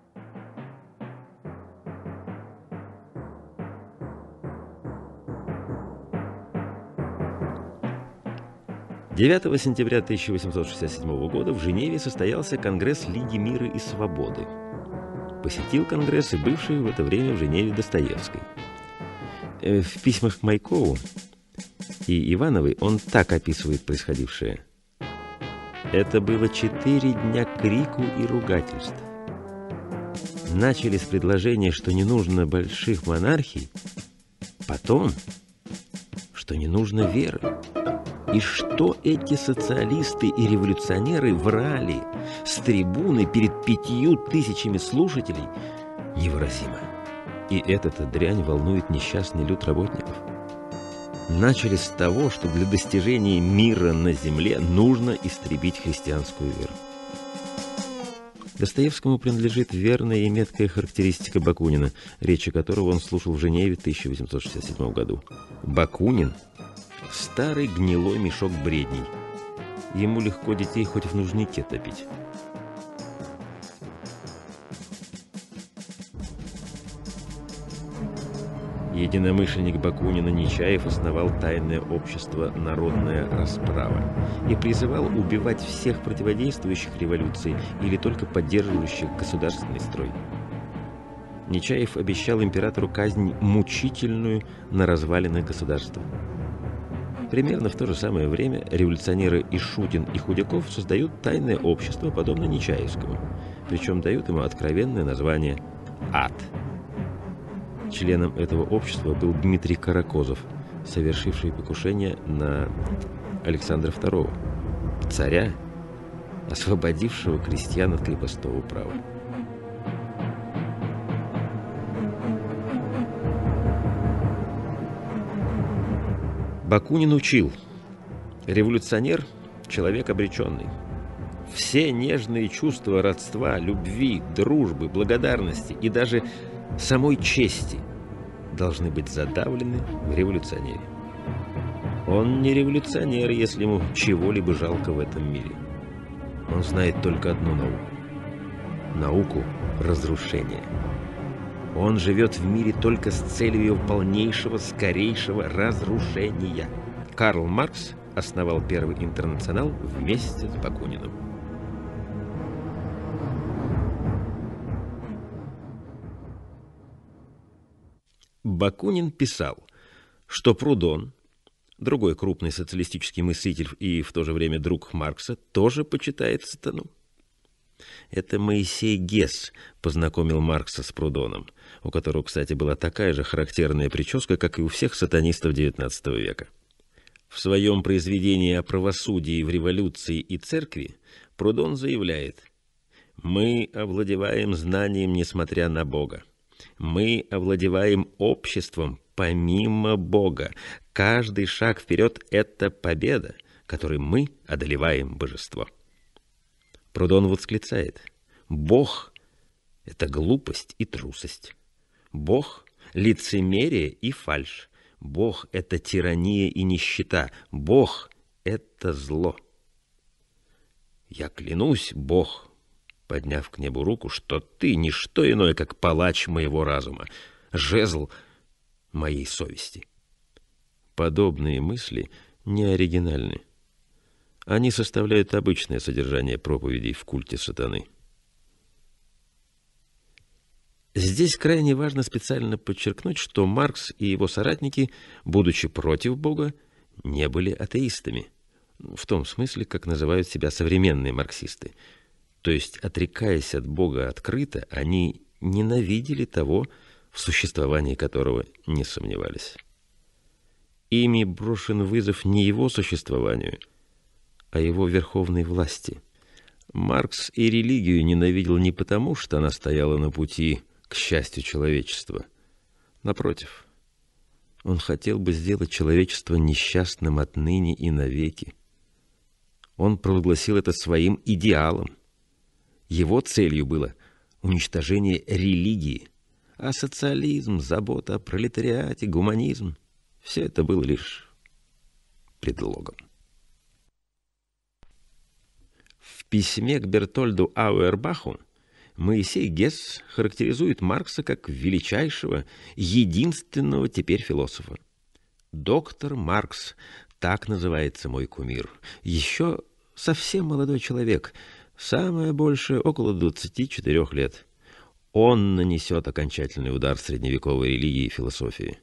девятого сентября тысяча восемьсот шестьдесят седьмого года в Женеве состоялся Конгресс Лиги мира и свободы. Посетил Конгресс и бывший в это время в Женеве Достоевский. В письмах к Майкову и Ивановой он так описывает происходившее. Это было четыре дня крику и ругательств. Начали с предложения, что не нужно больших монархий, потом, что не нужно веры. И что эти социалисты и революционеры врали с трибуны перед пятью тысячами слушателей, невыразимо. И эта дрянь волнует несчастный люд работников. Начали с того, что для достижения мира на земле нужно истребить христианскую веру. Достоевскому принадлежит верная и меткая характеристика Бакунина, речи которого он слушал в Женеве в тысяча восемьсот шестьдесят седьмом году. Бакунин — старый гнилой мешок бредней. Ему легко детей хоть в нужнике топить. Единомышленник Бакунина Нечаев основал тайное общество «Народная расправа» и призывал убивать всех противодействующих революции или только поддерживающих государственный строй. Нечаев обещал императору казнь мучительную на развалинах государства. Примерно в то же самое время революционеры Ишутин и Худяков создают тайное общество, подобно Нечаевскому. причем дают ему откровенное название «ад». Членом этого общества был Дмитрий Каракозов, совершивший покушение на Александра второго, царя, освободившего крестьян от крепостного права. Бакунин учил: революционер – человек обреченный. Все нежные чувства родства, любви, дружбы, благодарности и даже самой чести должны быть задавлены в революционере. Он не революционер, если ему чего-либо жалко в этом мире. Он знает только одну науку – науку разрушения. Он живет в мире только с целью его полнейшего, скорейшего разрушения. Карл Маркс основал Первый интернационал вместе с Бакуниным. Бакунин писал, что Прудон, другой крупный социалистический мыслитель и в то же время друг Маркса, тоже почитает сатану. Это Моисей Гесс познакомил Маркса с Прудоном, у которого, кстати, была такая же характерная прическа, как и у всех сатанистов девятнадцатого века. В своем произведении о правосудии в революции и церкви Прудон заявляет: «Мы овладеваем знанием, несмотря на Бога. Мы овладеваем обществом помимо Бога. Каждый шаг вперед – это победа, которой мы одолеваем божество». Прудон восклицает: «Бог – это глупость и трусость. Бог – лицемерие и фальшь. Бог – это тирания и нищета. Бог – это зло. Я клянусь, Бог, подняв к небу руку, что ты не что иное, как палач моего разума, жезл моей совести». Подобные мысли не оригинальны. Они составляют обычное содержание проповедей в культе сатаны. Здесь крайне важно специально подчеркнуть, что Маркс и его соратники, будучи против Бога, не были атеистами, в том смысле, как называют себя современные марксисты. То есть, отрекаясь от Бога открыто, они ненавидели того, в существовании которого не сомневались. Ими брошен вызов не его существованию, а его верховной власти. Маркс и религию ненавидел не потому, что она стояла на пути к счастью человечества. Напротив, он хотел бы сделать человечество несчастным отныне и навеки. Он провозгласил это своим идеалом. Его целью было уничтожение религии, а социализм, забота о пролетариате, гуманизм – все это было лишь предлогом. В письме к Бертольду Ауэрбаху Моисей Гесс характеризует Маркса как величайшего, единственного теперь философа. «Доктор Маркс, так называется мой кумир, еще совсем молодой человек, самое большее около двадцати четырёх лет. Он нанесет окончательный удар средневековой религии и философии».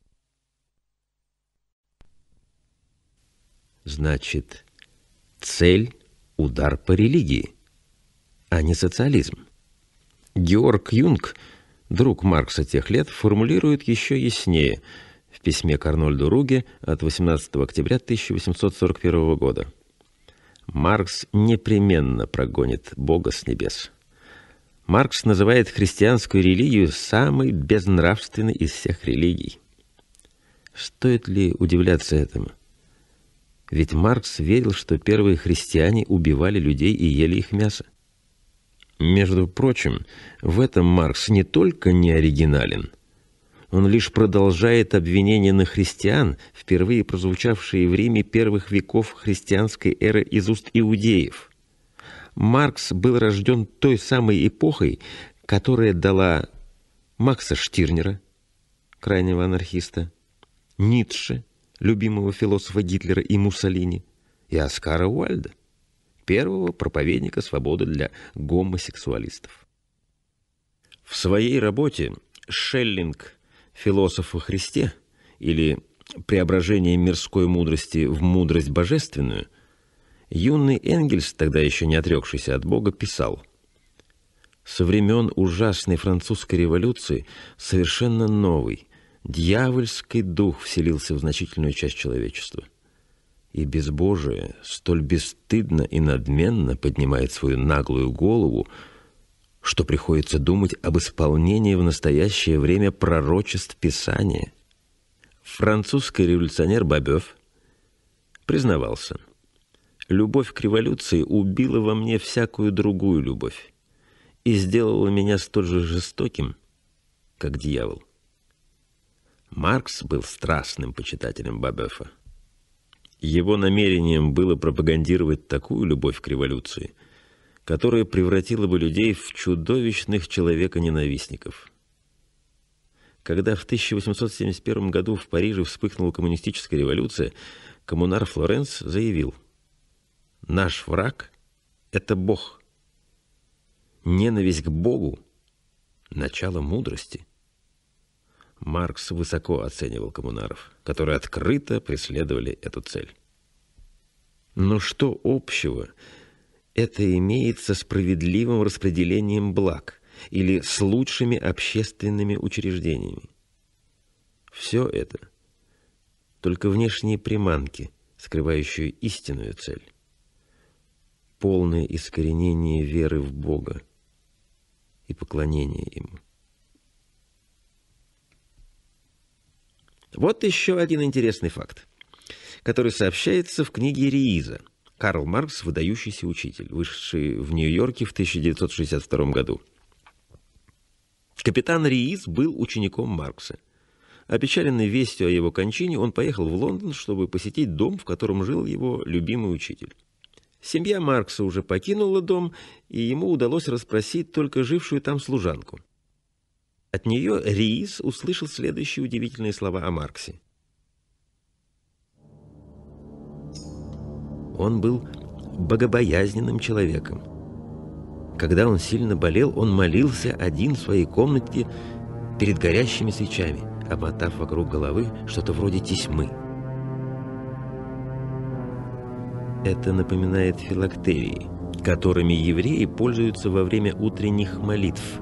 Значит, цель – удар по религии, а не социализм. Георг Юнг, друг Маркса тех лет, формулирует еще яснее в письме к Арнольду Руге от восемнадцатого октября тысяча восемьсот сорок первого года. Маркс непременно прогонит Бога с небес. Маркс называет христианскую религию самой безнравственной из всех религий. Стоит ли удивляться этому? Ведь Маркс верил, что первые христиане убивали людей и ели их мясо. Между прочим, в этом Маркс не только не оригинален, он лишь продолжает обвинения на христиан, впервые прозвучавшие в Риме первых веков христианской эры из уст иудеев. Маркс был рожден той самой эпохой, которая дала Макса Штирнера, крайнего анархиста, Ницше, любимого философа Гитлера и Муссолини, и Оскара Уальда, первого проповедника свободы для гомосексуалистов. В своей работе «Шеллинг. Философ о Христе» или «Преображение мирской мудрости в мудрость божественную» юный Энгельс, тогда еще не отрекшийся от Бога, писал: Со времен ужасной французской революции совершенно новый, дьявольский дух вселился в значительную часть человечества. И безбожие столь бесстыдно и надменно поднимает свою наглую голову, что приходится думать об исполнении в настоящее время пророчеств Писания. Французский революционер Бабёв признавался: «Любовь к революции убила во мне всякую другую любовь и сделала меня столь же жестоким, как дьявол». Маркс был страстным почитателем Бабёфа. Его намерением было пропагандировать такую любовь к революции, которая превратила бы людей в чудовищных человеконенавистников. Когда в тысяча восемьсот семьдесят первом году в Париже вспыхнула коммунистическая революция, коммунар Флоренс заявил: «Наш враг – это Бог. Ненависть к Богу – начало мудрости». Маркс высоко оценивал коммунаров, которые открыто преследовали эту цель. Но что общего это имеет со справедливым распределением благ или с лучшими общественными учреждениями? Все это только внешние приманки, скрывающие истинную цель. Полное искоренение веры в Бога и поклонение Ему. Вот еще один интересный факт, который сообщается в книге Рииза. Карл Маркс – выдающийся учитель, вышедший в Нью-Йорке в тысяча девятьсот шестьдесят втором году. Капитан Рииз был учеником Маркса. Опечаленный вестью о его кончине, он поехал в Лондон, чтобы посетить дом, в котором жил его любимый учитель. Семья Маркса уже покинула дом, и ему удалось расспросить только жившую там служанку. От нее Рииз услышал следующие удивительные слова о Марксе. Он был богобоязненным человеком. Когда он сильно болел, он молился один в своей комнате перед горящими свечами, обмотав вокруг головы что-то вроде тесьмы. Это напоминает филактерии, которыми евреи пользуются во время утренних молитв.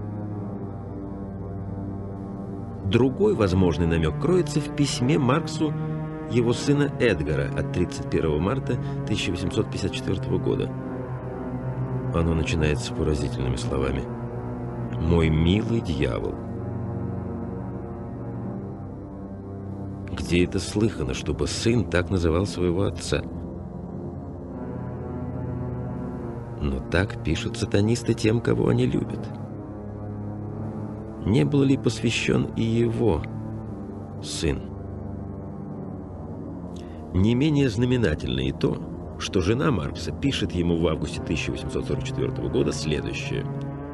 Другой возможный намек кроется в письме Марксу его сына Эдгара от тридцать первого марта тысяча восемьсот пятьдесят четвёртого года. Оно начинается с поразительными словами: «Мой милый дьявол». Где это слыхано, чтобы сын так называл своего отца? Но так пишут сатанисты тем, кого они любят. Не был ли посвящен и его сын? Не менее знаменательно и то, что жена Маркса пишет ему в августе тысяча восемьсот сорок четвёртого года следующее: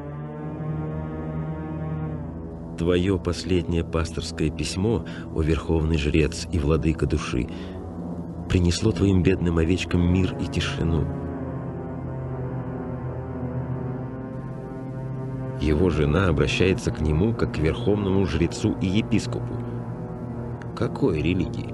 «Твое последнее пасторское письмо, о верховный жрец и владыка души, принесло твоим бедным овечкам мир и тишину». Его жена обращается к нему как к верховному жрецу и епископу. Какой религии?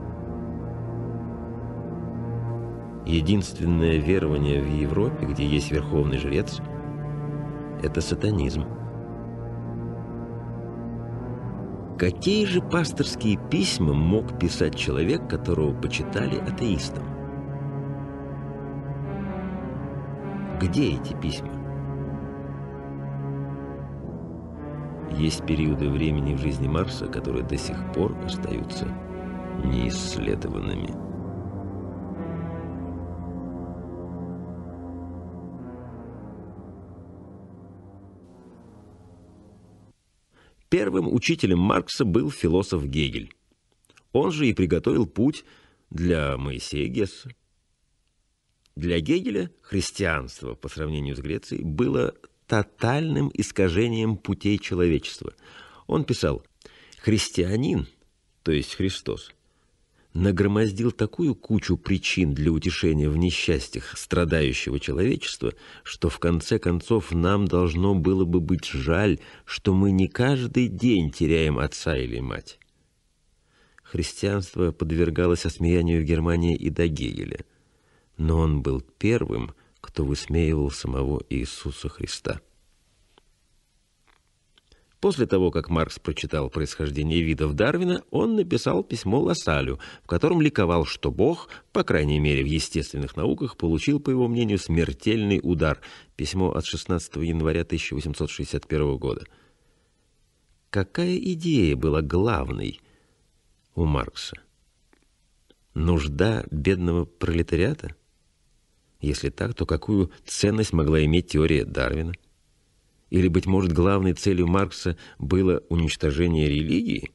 Единственное верование в Европе, где есть верховный жрец, это сатанизм. Какие же пасторские письма мог писать человек, которого почитали атеистом? Где эти письма? Есть периоды времени в жизни Маркса, которые до сих пор остаются неисследованными. Первым учителем Маркса был философ Гегель. Он же и приготовил путь для Моисея Гесса. Для Гегеля христианство по сравнению с Грецией было тотальным искажением путей человечества. Он писал: «Христианин, то есть Христос, нагромоздил такую кучу причин для утешения в несчастьях страдающего человечества, что в конце концов нам должно было бы быть жаль, что мы не каждый день теряем отца или мать». Христианство подвергалось осмеянию в Германии и до Гегеля, но он был первым, кто высмеивал самого Иисуса Христа. После того, как Маркс прочитал «Происхождение видов» Дарвина, он написал письмо Лассалю, в котором ликовал, что Бог, по крайней мере в естественных науках, получил, по его мнению, смертельный удар. Письмо от шестнадцатого января тысяча восемьсот шестьдесят первого года. Какая идея была главной у Маркса? Нужда бедного пролетариата? Если так, то какую ценность могла иметь теория Дарвина? Или, быть может, главной целью Маркса было уничтожение религии?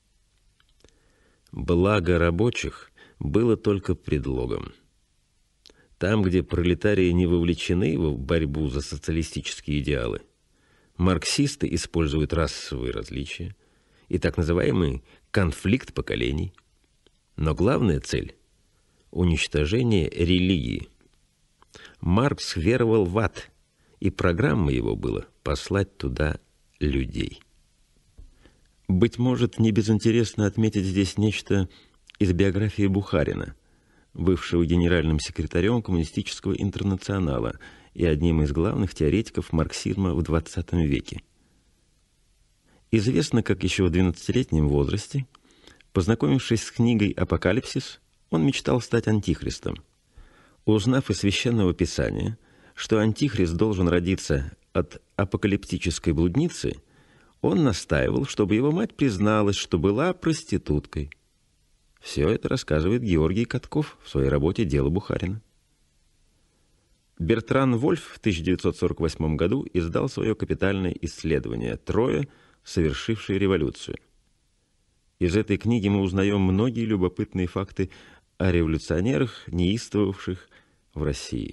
Благо рабочих было только предлогом. Там, где пролетарии не вовлечены в борьбу за социалистические идеалы, марксисты используют расовые различия и так называемый конфликт поколений. Но главная цель – уничтожение религии. Маркс веровал в ад, и программа его была послать туда людей. Быть может, не безинтересно отметить здесь нечто из биографии Бухарина, бывшего генеральным секретарем Коммунистического интернационала и одним из главных теоретиков марксизма в двадцатом веке. Известно, как еще в двенадцатилетнем возрасте, познакомившись с книгой «Апокалипсис», он мечтал стать антихристом. Узнав из Священного Писания, что антихрист должен родиться от апокалиптической блудницы, он настаивал, чтобы его мать призналась, что была проституткой. Все это рассказывает Георгий Катков в своей работе «Дело Бухарина». Бертран Вольф в тысяча девятьсот сорок восьмом году издал свое капитальное исследование «Трое, совершившие революцию». Из этой книги мы узнаем многие любопытные факты о революционерах, неистовавших в России.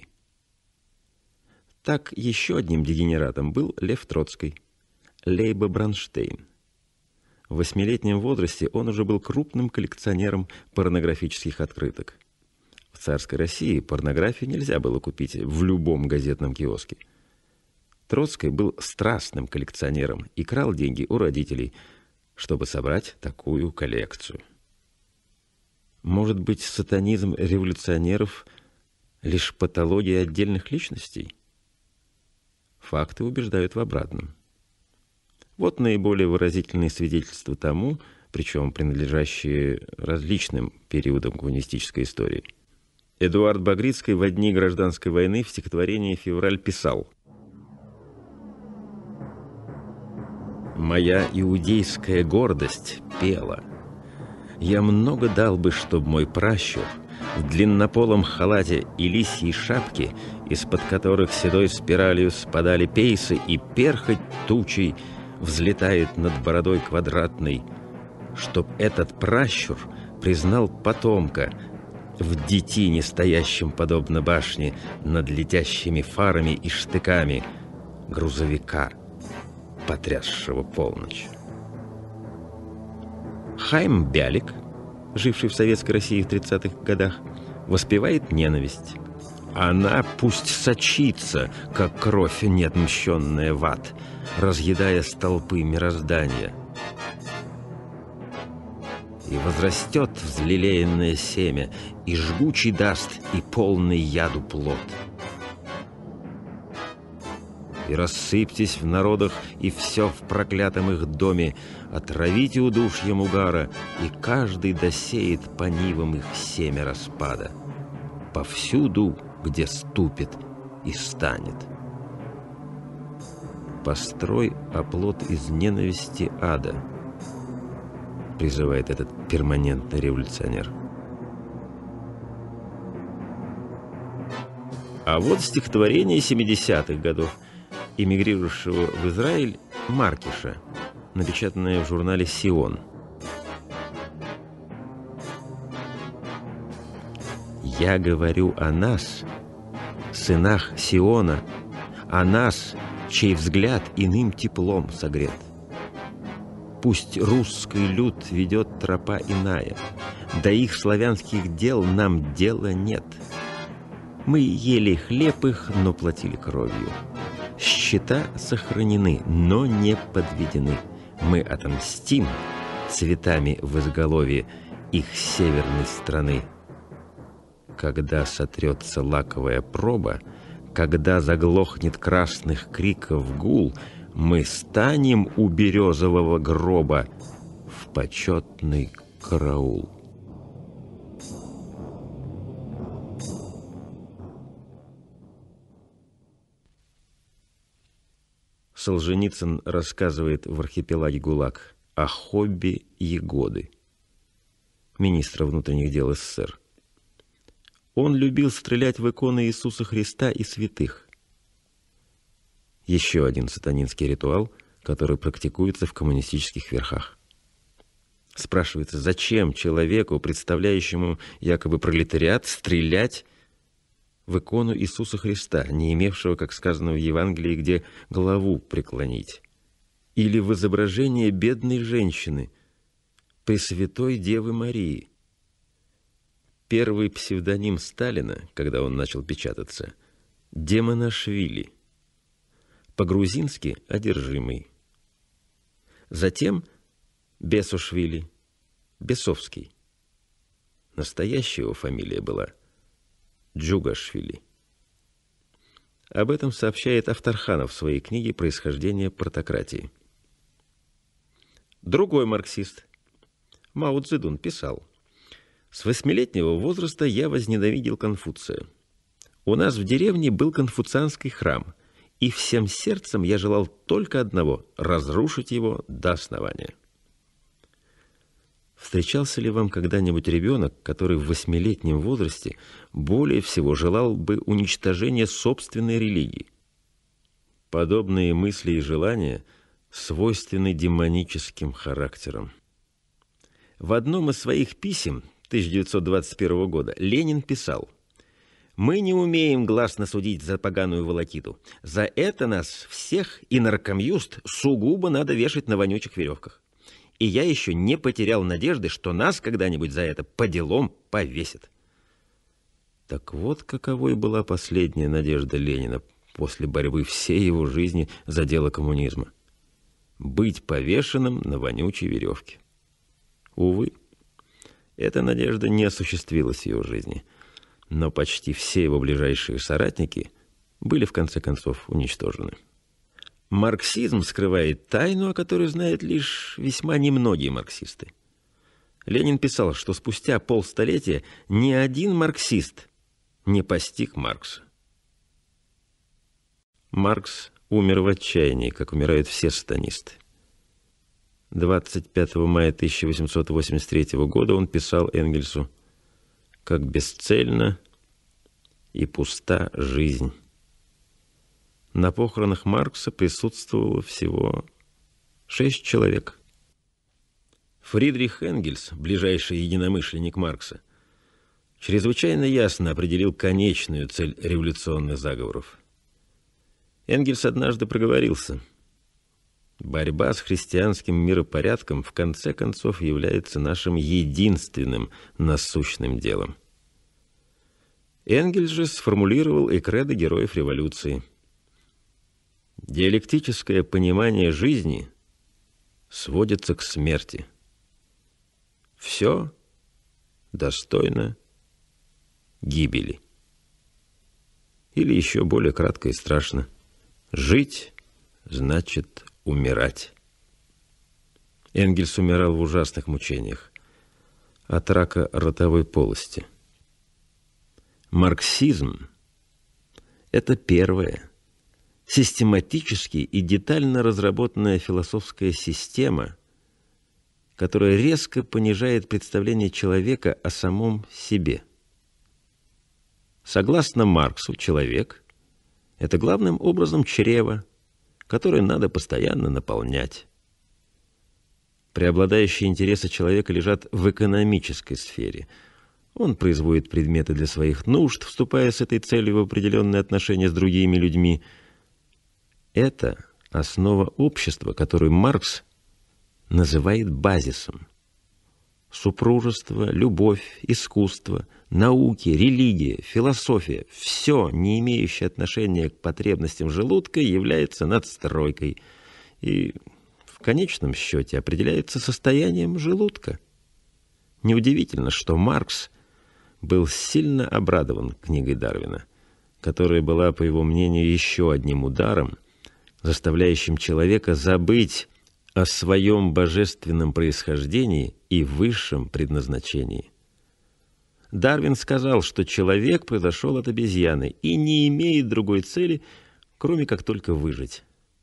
Так, еще одним дегенератом был Лев Троцкий, Лейба Бронштейн. В восьмилетнем возрасте он уже был крупным коллекционером порнографических открыток. В царской России порнографию нельзя было купить в любом газетном киоске. Троцкий был страстным коллекционером и крал деньги у родителей, чтобы собрать такую коллекцию. Может быть, сатанизм революционеров — лишь патология отдельных личностей? Факты убеждают в обратном. Вот наиболее выразительные свидетельства тому, причем принадлежащие различным периодам коммунистической истории. Эдуард Багрицкий в дни гражданской войны в стихотворении «Февраль» писал: «Моя иудейская гордость пела. Я много дал бы, чтоб мой пращур в длиннополом халате и лисьей шапке, из-под которых седой спиралью спадали пейсы, и перхоть тучей взлетает над бородой квадратной, чтоб этот пращур признал потомка в детине, стоящем подобно башне над летящими фарами и штыками грузовика, потрясшего полночь». Хайм Бялик, живший в Советской России в тридцатых годах, воспевает ненависть. Она пусть сочится, как кровь неотмщенная в ад, разъедая столпы мироздания. И возрастет взлелеянное семя, и жгучий даст, и полный яду плод. И рассыпьтесь в народах, и все в проклятом их доме, отравите удушьем угара, и каждый досеет по нивам их семя распада. Повсюду, где ступит и станет. Построй оплот из ненависти ада, призывает этот перманентный революционер. А вот стихотворение семидесятых годов эмигрировавшего в Израиль Маркиша, напечатанное в журнале «Сион». «Я говорю о нас, сынах Сиона, о нас, чей взгляд иным теплом согрет. Пусть русский люд ведет тропа иная, до их славянских дел нам дела нет. Мы ели хлеб их, но платили кровью. Счета сохранены, но не подведены. Мы отомстим цветами в изголовье их северной страны. Когда сотрется лаковая проба, когда заглохнет красных криков гул, мы станем у березового гроба в почетный караул. Солженицын рассказывает в «Архипелаге ГУЛАГ» о хобби Егоды, министра внутренних дел СССР. Он любил стрелять в иконы Иисуса Христа и святых. Еще один сатанинский ритуал, который практикуется в коммунистических верхах. Спрашивается, зачем человеку, представляющему якобы пролетариат, стрелять в икону Иисуса Христа, не имевшего, как сказано в Евангелии, где голову преклонить, или в изображение бедной женщины, Пресвятой Девы Марии. Первый псевдоним Сталина, когда он начал печататься, Демонашвили, по-грузински «одержимый». Затем Бесошвили, Бесовский. Настоящая его фамилия была Джугашвили. Об этом сообщает Авторханов в своей книге «Происхождение партократии». Другой марксист, Мао Цзэдун, писал: «С восьмилетнего возраста я возненавидел Конфуция. У нас в деревне был конфуцианский храм, и всем сердцем я желал только одного – разрушить его до основания». Встречался ли вам когда-нибудь ребенок, который в восьмилетнем возрасте более всего желал бы уничтожения собственной религии? Подобные мысли и желания свойственны демоническим характерам. В одном из своих писем тысяча девятьсот двадцать первого года Ленин писал: «Мы не умеем гласно судить за поганую волокиту. За это нас всех и наркомюст сугубо надо вешать на вонючих веревках. И я еще не потерял надежды, что нас когда-нибудь за это по делам повесят». Так вот, каковой была последняя надежда Ленина после борьбы всей его жизни за дело коммунизма. Быть повешенным на вонючей веревке. Увы, эта надежда не осуществилась в его жизни, но почти все его ближайшие соратники были в конце концов уничтожены. Марксизм скрывает тайну, о которой знают лишь весьма немногие марксисты. Ленин писал, что спустя полстолетия ни один марксист не постиг Маркса. Маркс умер в отчаянии, как умирают все сатанисты. двадцать пятого мая тысяча восемьсот восемьдесят третьего года он писал Энгельсу: «Как бесцельна и пуста жизнь». На похоронах Маркса присутствовало всего шесть человек. Фридрих Энгельс, ближайший единомышленник Маркса, чрезвычайно ясно определил конечную цель революционных заговоров. Энгельс однажды проговорился: «Борьба с христианским миропорядком в конце концов является нашим единственным насущным делом». Энгельс же сформулировал и кредо героев революции: «Диалектическое понимание жизни сводится к смерти. Все достойно гибели». Или еще более кратко и страшно: «Жить значит умирать». Энгельс умирал в ужасных мучениях от рака ротовой полости. Марксизм – это первое, систематически и детально разработанная философская система, которая резко понижает представление человека о самом себе. Согласно Марксу, человек – это главным образом чрево, которое надо постоянно наполнять. Преобладающие интересы человека лежат в экономической сфере. Он производит предметы для своих нужд, вступая с этой целью в определенные отношения с другими людьми. Это основа общества, которую Маркс называет базисом. Супружество, любовь, искусство, науки, религия, философия – все, не имеющее отношения к потребностям желудка, является надстройкой и в конечном счете определяется состоянием желудка. Неудивительно, что Маркс был сильно обрадован книгой Дарвина, которая была, по его мнению, еще одним ударом, заставляющим человека забыть о своем божественном происхождении и высшем предназначении. Дарвин сказал, что человек произошел от обезьяны и не имеет другой цели, кроме как только выжить.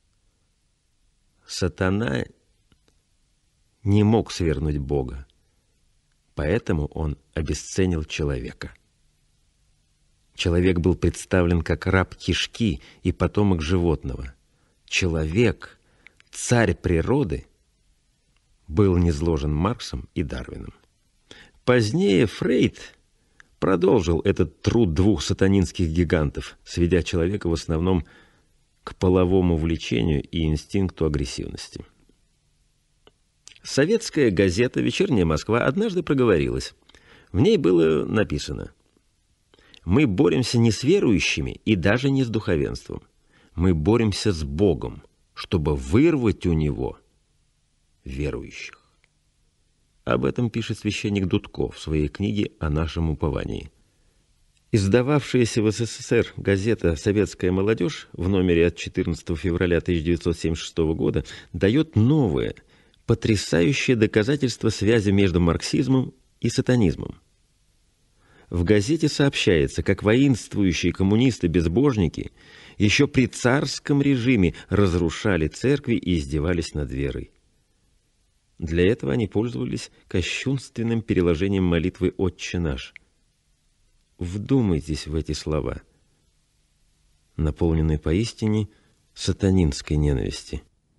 Сатана не мог свергнуть Бога, поэтому он обесценил человека. Человек был представлен как раб кишки и потомок животного. Человек, царь природы, был низложен Марксом и Дарвином. Позднее Фрейд продолжил этот труд двух сатанинских гигантов, сведя человека в основном к половому влечению и инстинкту агрессивности. Советская газета «Вечерняя Москва» однажды проговорилась. В ней было написано: «Мы боремся не с верующими и даже не с духовенством. Мы боремся с Богом, чтобы вырвать у него верующих». Об этом пишет священник Дудков в своей книге «О нашем уповании». Издававшаяся в СССР газета «Советская молодежь» в номере от четырнадцатого февраля тысяча девятьсот семьдесят шестого года дает новое, потрясающее доказательство связи между марксизмом и сатанизмом. В газете сообщается, как воинствующие коммунисты-безбожники еще при царском режиме разрушали церкви и издевались над верой. Для этого они пользовались кощунственным переложением молитвы «Отче наш». Вдумайтесь в эти слова, наполненные поистине сатанинской ненависти.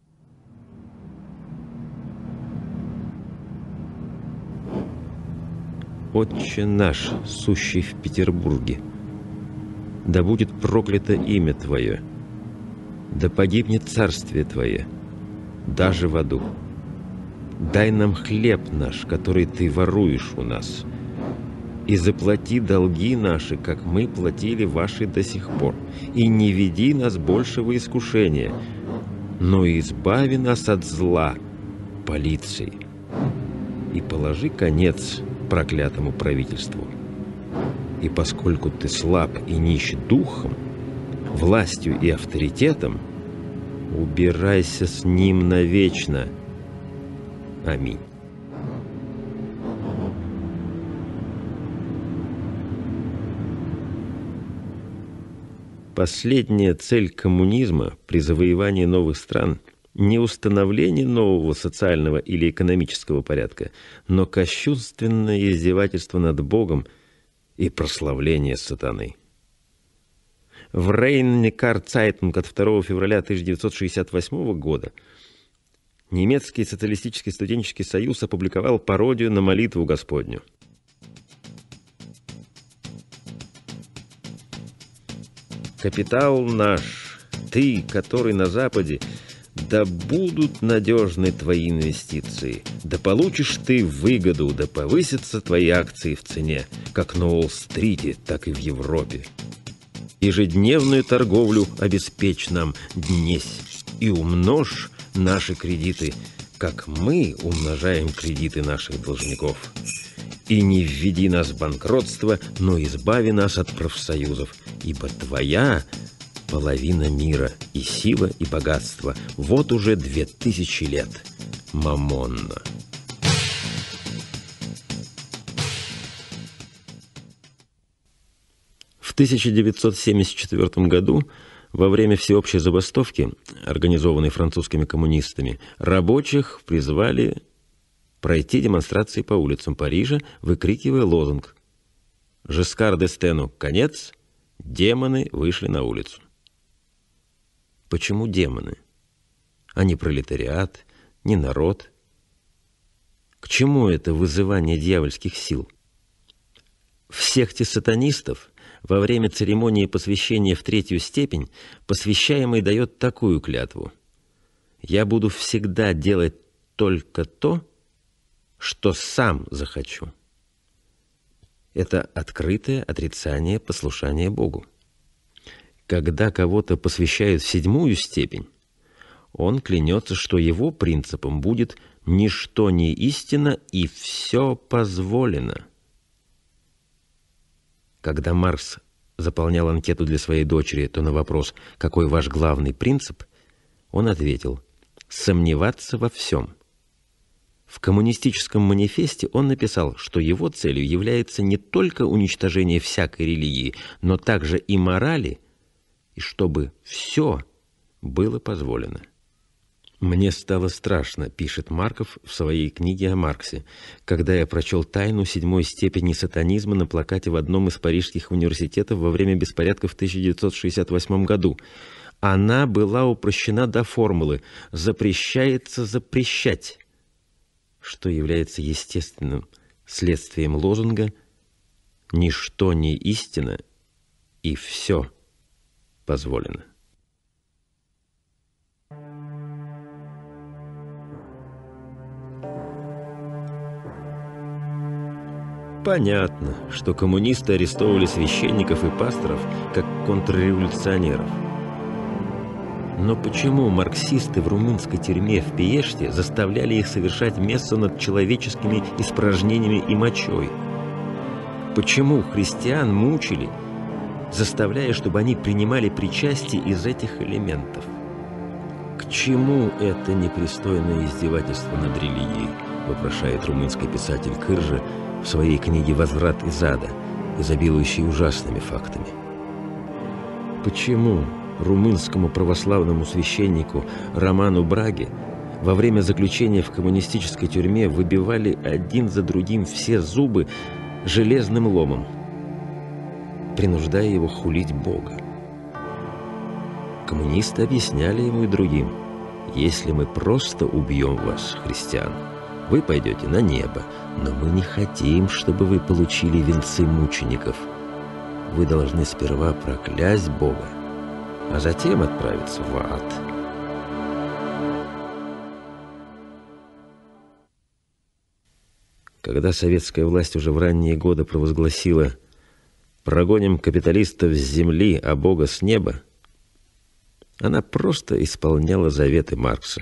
«Отче наш, сущий в Петербурге, да будет проклято имя Твое, да погибнет царствие Твое, даже в аду. Дай нам хлеб наш, который Ты воруешь у нас, и заплати долги наши, как мы платили ваши до сих пор, и не веди нас больше во искушение, но избави нас от зла, полиции, и положи конец проклятому правительству. И поскольку ты слаб и нищ духом, властью и авторитетом, убирайся с ним навечно. Аминь». Последняя цель коммунизма при завоевании новых стран не установление нового социального или экономического порядка, но кощунственное издевательство над Богом и прославление сатаны. В Рейн-Некар-Цайтунг от второго февраля тысяча девятьсот шестьдесят восьмого года немецкий социалистический студенческий союз опубликовал пародию на молитву Господню. «Капитал наш, ты, который на Западе, да будут надежны твои инвестиции, да получишь ты выгоду, да повысятся твои акции в цене, как на Уолл-стрите, так и в Европе. Ежедневную торговлю обеспечь нам днесь и умножь наши кредиты, как мы умножаем кредиты наших должников. И не введи нас в банкротство, но избави нас от профсоюзов, ибо твоя половина мира, и сила, и богатство, вот уже две тысячи лет. Мамонна». В тысяча девятьсот семьдесят четвёртом году, во время всеобщей забастовки, организованной французскими коммунистами, рабочих призвали пройти демонстрации по улицам Парижа, выкрикивая лозунг «Жескар д'Эстену конец», демоны вышли на улицу. Почему демоны? А не пролетариат, не народ? К чему это вызывание дьявольских сил? В секте сатанистов во время церемонии посвящения в третью степень посвящаемый дает такую клятву: «Я буду всегда делать только то, что сам захочу». Это открытое отрицание послушания Богу. Когда кого-то посвящают в седьмую степень, он клянется, что его принципом будет «ничто не истина и все позволено». Когда Маркс заполнял анкету для своей дочери, то на вопрос «какой ваш главный принцип?» Он ответил: сомневаться во всем. В коммунистическом манифесте он написал, что его целью является не только уничтожение всякой религии, но также и морали, и чтобы все было позволено. «Мне стало страшно», — пишет Марков в своей книге о Марксе, «когда я прочел тайну седьмой степени сатанизма на плакате в одном из парижских университетов во время беспорядков в тысяча девятьсот шестьдесят восьмом году. Она была упрощена до формулы «запрещается запрещать», что является естественным следствием лозунга «Ничто не истина, и все позволено». Понятно, что коммунисты арестовывали священников и пасторов как контрреволюционеров. Но почему марксисты в румынской тюрьме в Пиеште заставляли их совершать мессу над человеческими испражнениями и мочой? Почему христиан мучили, заставляя, чтобы они принимали причастие из этих элементов? К чему это непристойное издевательство над религией, вопрошает румынский писатель Кыржа в своей книге «Возврат из ада», изобилующей ужасными фактами. Почему румынскому православному священнику Роману Браге во время заключения в коммунистической тюрьме выбивали один за другим все зубы железным ломом, принуждая его хулить Бога? Коммунисты объясняли ему и другим: если мы просто убьем вас, христиан, вы пойдете на небо, но мы не хотим, чтобы вы получили венцы мучеников. Вы должны сперва проклясть Бога, а затем отправиться в ад. Когда советская власть уже в ранние годы провозгласила «прогоним капиталистов с земли, а Бога с неба», она просто исполняла заветы Маркса.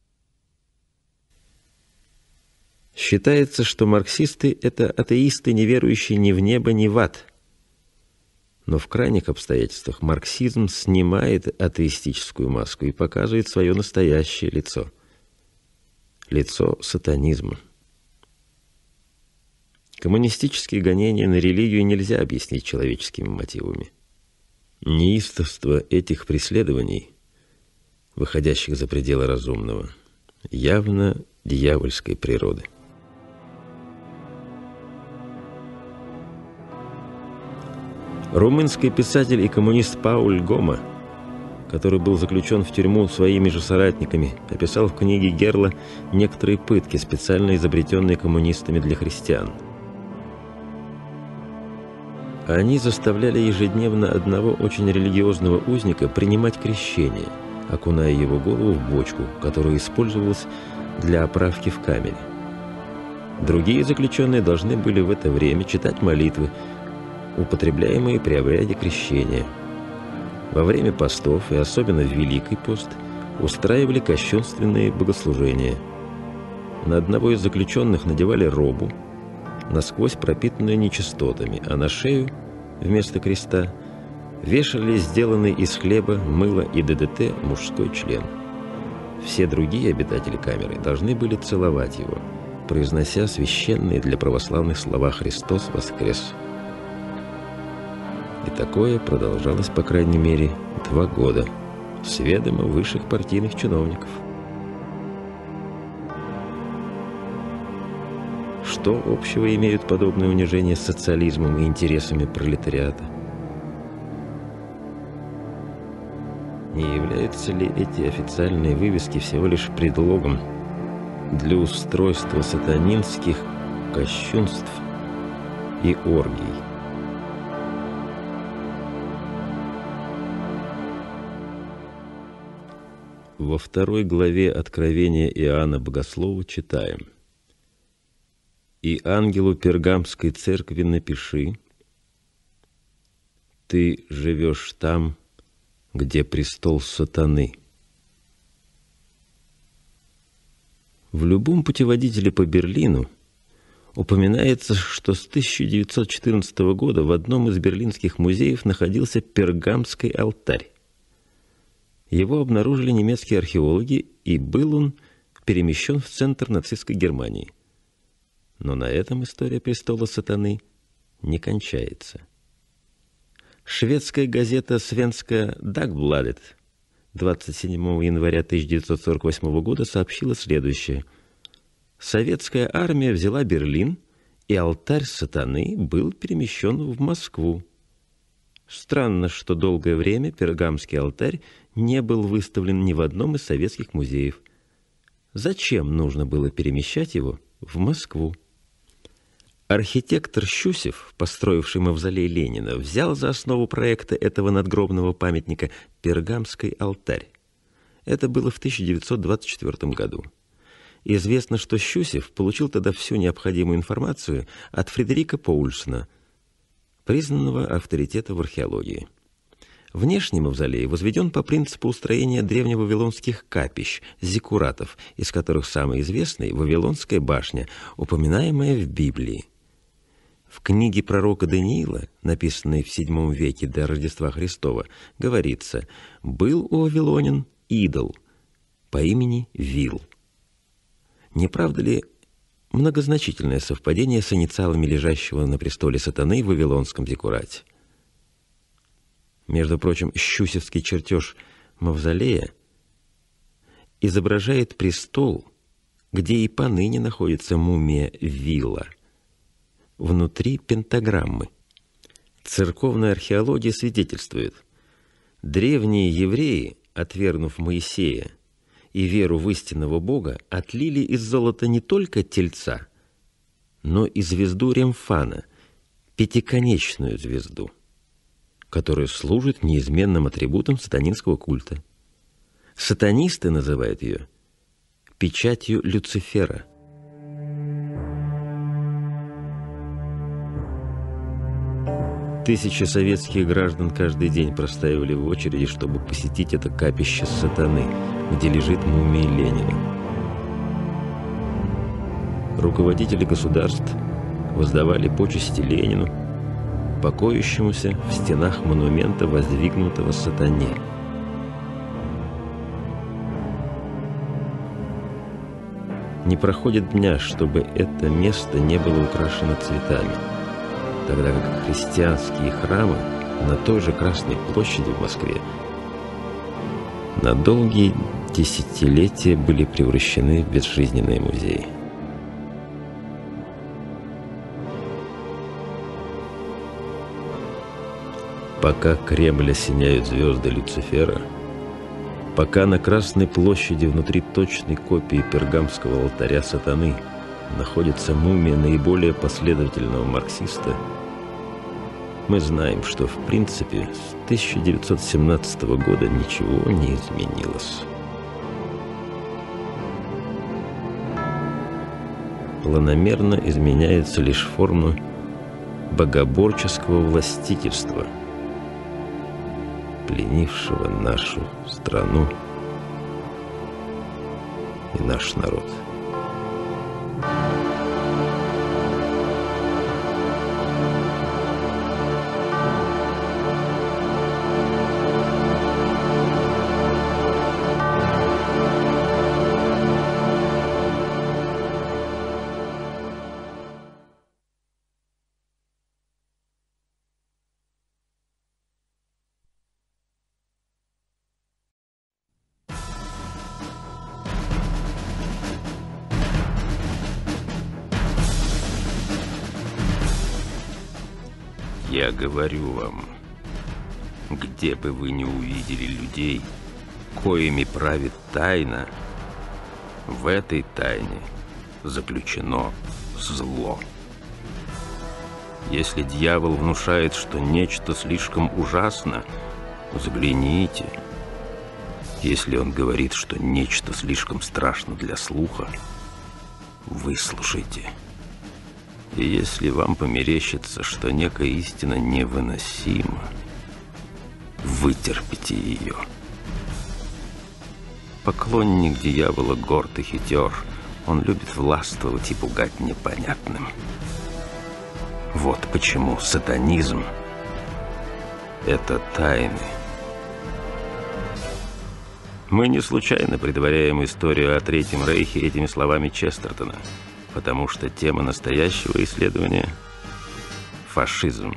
Считается, что марксисты – это атеисты, не верующие ни в небо, ни в ад. Но в крайних обстоятельствах марксизм снимает атеистическую маску и показывает свое настоящее лицо. Лицо сатанизма. Коммунистические гонения на религию нельзя объяснить человеческими мотивами. Неистовство этих преследований, выходящих за пределы разумного, явно дьявольской природы. Румынский писатель и коммунист Пауль Гома, который был заключен в тюрьму своими же соратниками, описал в книге Герла некоторые пытки, специально изобретенные коммунистами для христиан. Они заставляли ежедневно одного очень религиозного узника принимать крещение, окуная его голову в бочку, которая использовалась для оправки в камере. Другие заключенные должны были в это время читать молитвы, употребляемые при обряде крещения. Во время постов, и особенно в Великий пост, устраивали кощунственные богослужения. На одного из заключенных надевали робу, насквозь пропитанную нечистотами, а на шею вместо креста вешали сделанный из хлеба, мыла и ДДТ мужской член. Все другие обитатели камеры должны были целовать его, произнося священные для православных слова «Христос воскрес». И такое продолжалось, по крайней мере, два года, с ведома высших партийных чиновников. Что общего имеют подобные унижения с социализмом и интересами пролетариата? Не являются ли эти официальные вывески всего лишь предлогом для устройства сатанинских кощунств и оргий? Во второй главе Откровения Иоанна Богослова читаем: «И ангелу Пергамской церкви напиши: ты живешь там, где престол сатаны». В любом путеводителе по Берлину упоминается, что с тысяча девятьсот четырнадцатого года в одном из берлинских музеев находился Пергамский алтарь. Его обнаружили немецкие археологи, и был он перемещен в центр нацистской Германии. Но на этом история престола сатаны не кончается. Шведская газета «Свенска Дагбладет» двадцать седьмого января тысяча девятьсот сорок восьмого года сообщила следующее. Советская армия взяла Берлин, и алтарь сатаны был перемещен в Москву. Странно, что долгое время пергамский алтарь не был выставлен ни в одном из советских музеев. Зачем нужно было перемещать его в Москву? Архитектор Щусев, построивший мавзолей Ленина, взял за основу проекта этого надгробного памятника пергамский алтарь. Это было в тысяча девятьсот двадцать четвёртом году. Известно, что Щусев получил тогда всю необходимую информацию от Фредерика Поульсона, признанного авторитета в археологии. Внешний мавзолей возведен по принципу устроения древневавилонских капищ, зиккуратов, из которых самый известный — Вавилонская башня, упоминаемая в Библии. В книге пророка Даниила, написанной в седьмом веке до Рождества Христова, говорится: «Был у вавилонян идол по имени Вил». Не правда ли многозначительное совпадение с инициалами лежащего на престоле сатаны в вавилонском зиккурате? Между прочим, щусевский чертеж мавзолея изображает престол, где и поныне находится мумия Вилла, внутри пентаграммы. Церковная археология свидетельствует: древние евреи, отвергнув Моисея и веру в истинного Бога, отлили из золота не только тельца, но и звезду Ремфана, пятиконечную звезду, которая служит неизменным атрибутом сатанинского культа. Сатанисты называют ее печатью Люцифера. Тысячи советских граждан каждый день простаивали в очереди, чтобы посетить это капище сатаны, где лежит мумия Ленина. Руководители государств воздавали почести Ленину, покоящемуся в стенах монумента, воздвигнутого сатане. Не проходит дня, чтобы это место не было украшено цветами, тогда как христианские храмы на той же Красной площади в Москве на долгие десятилетия были превращены в безжизненные музеи. Пока Кремль осеняют звезды Люцифера, пока на Красной площади внутри точной копии пергамского алтаря сатаны находится мумия наиболее последовательного марксиста, мы знаем, что в принципе с тысяча девятьсот семнадцатого года ничего не изменилось. Планомерно изменяется лишь форма богоборческого властительства, пленившего нашу страну и наш народ. Я говорю вам, где бы вы ни увидели людей, коими правит тайна, в этой тайне заключено зло. Если дьявол внушает, что нечто слишком ужасно, взгляните. Если он говорит, что нечто слишком страшно для слуха, выслушайте. И если вам померещится, что некая истина невыносима, вытерпите ее. Поклонник дьявола горд и хитер. Он любит властвовать и пугать непонятным. Вот почему сатанизм — это тайны. Мы не случайно предваряем историю о Третьем Рейхе этими словами Честертона, потому что тема настоящего исследования – фашизм.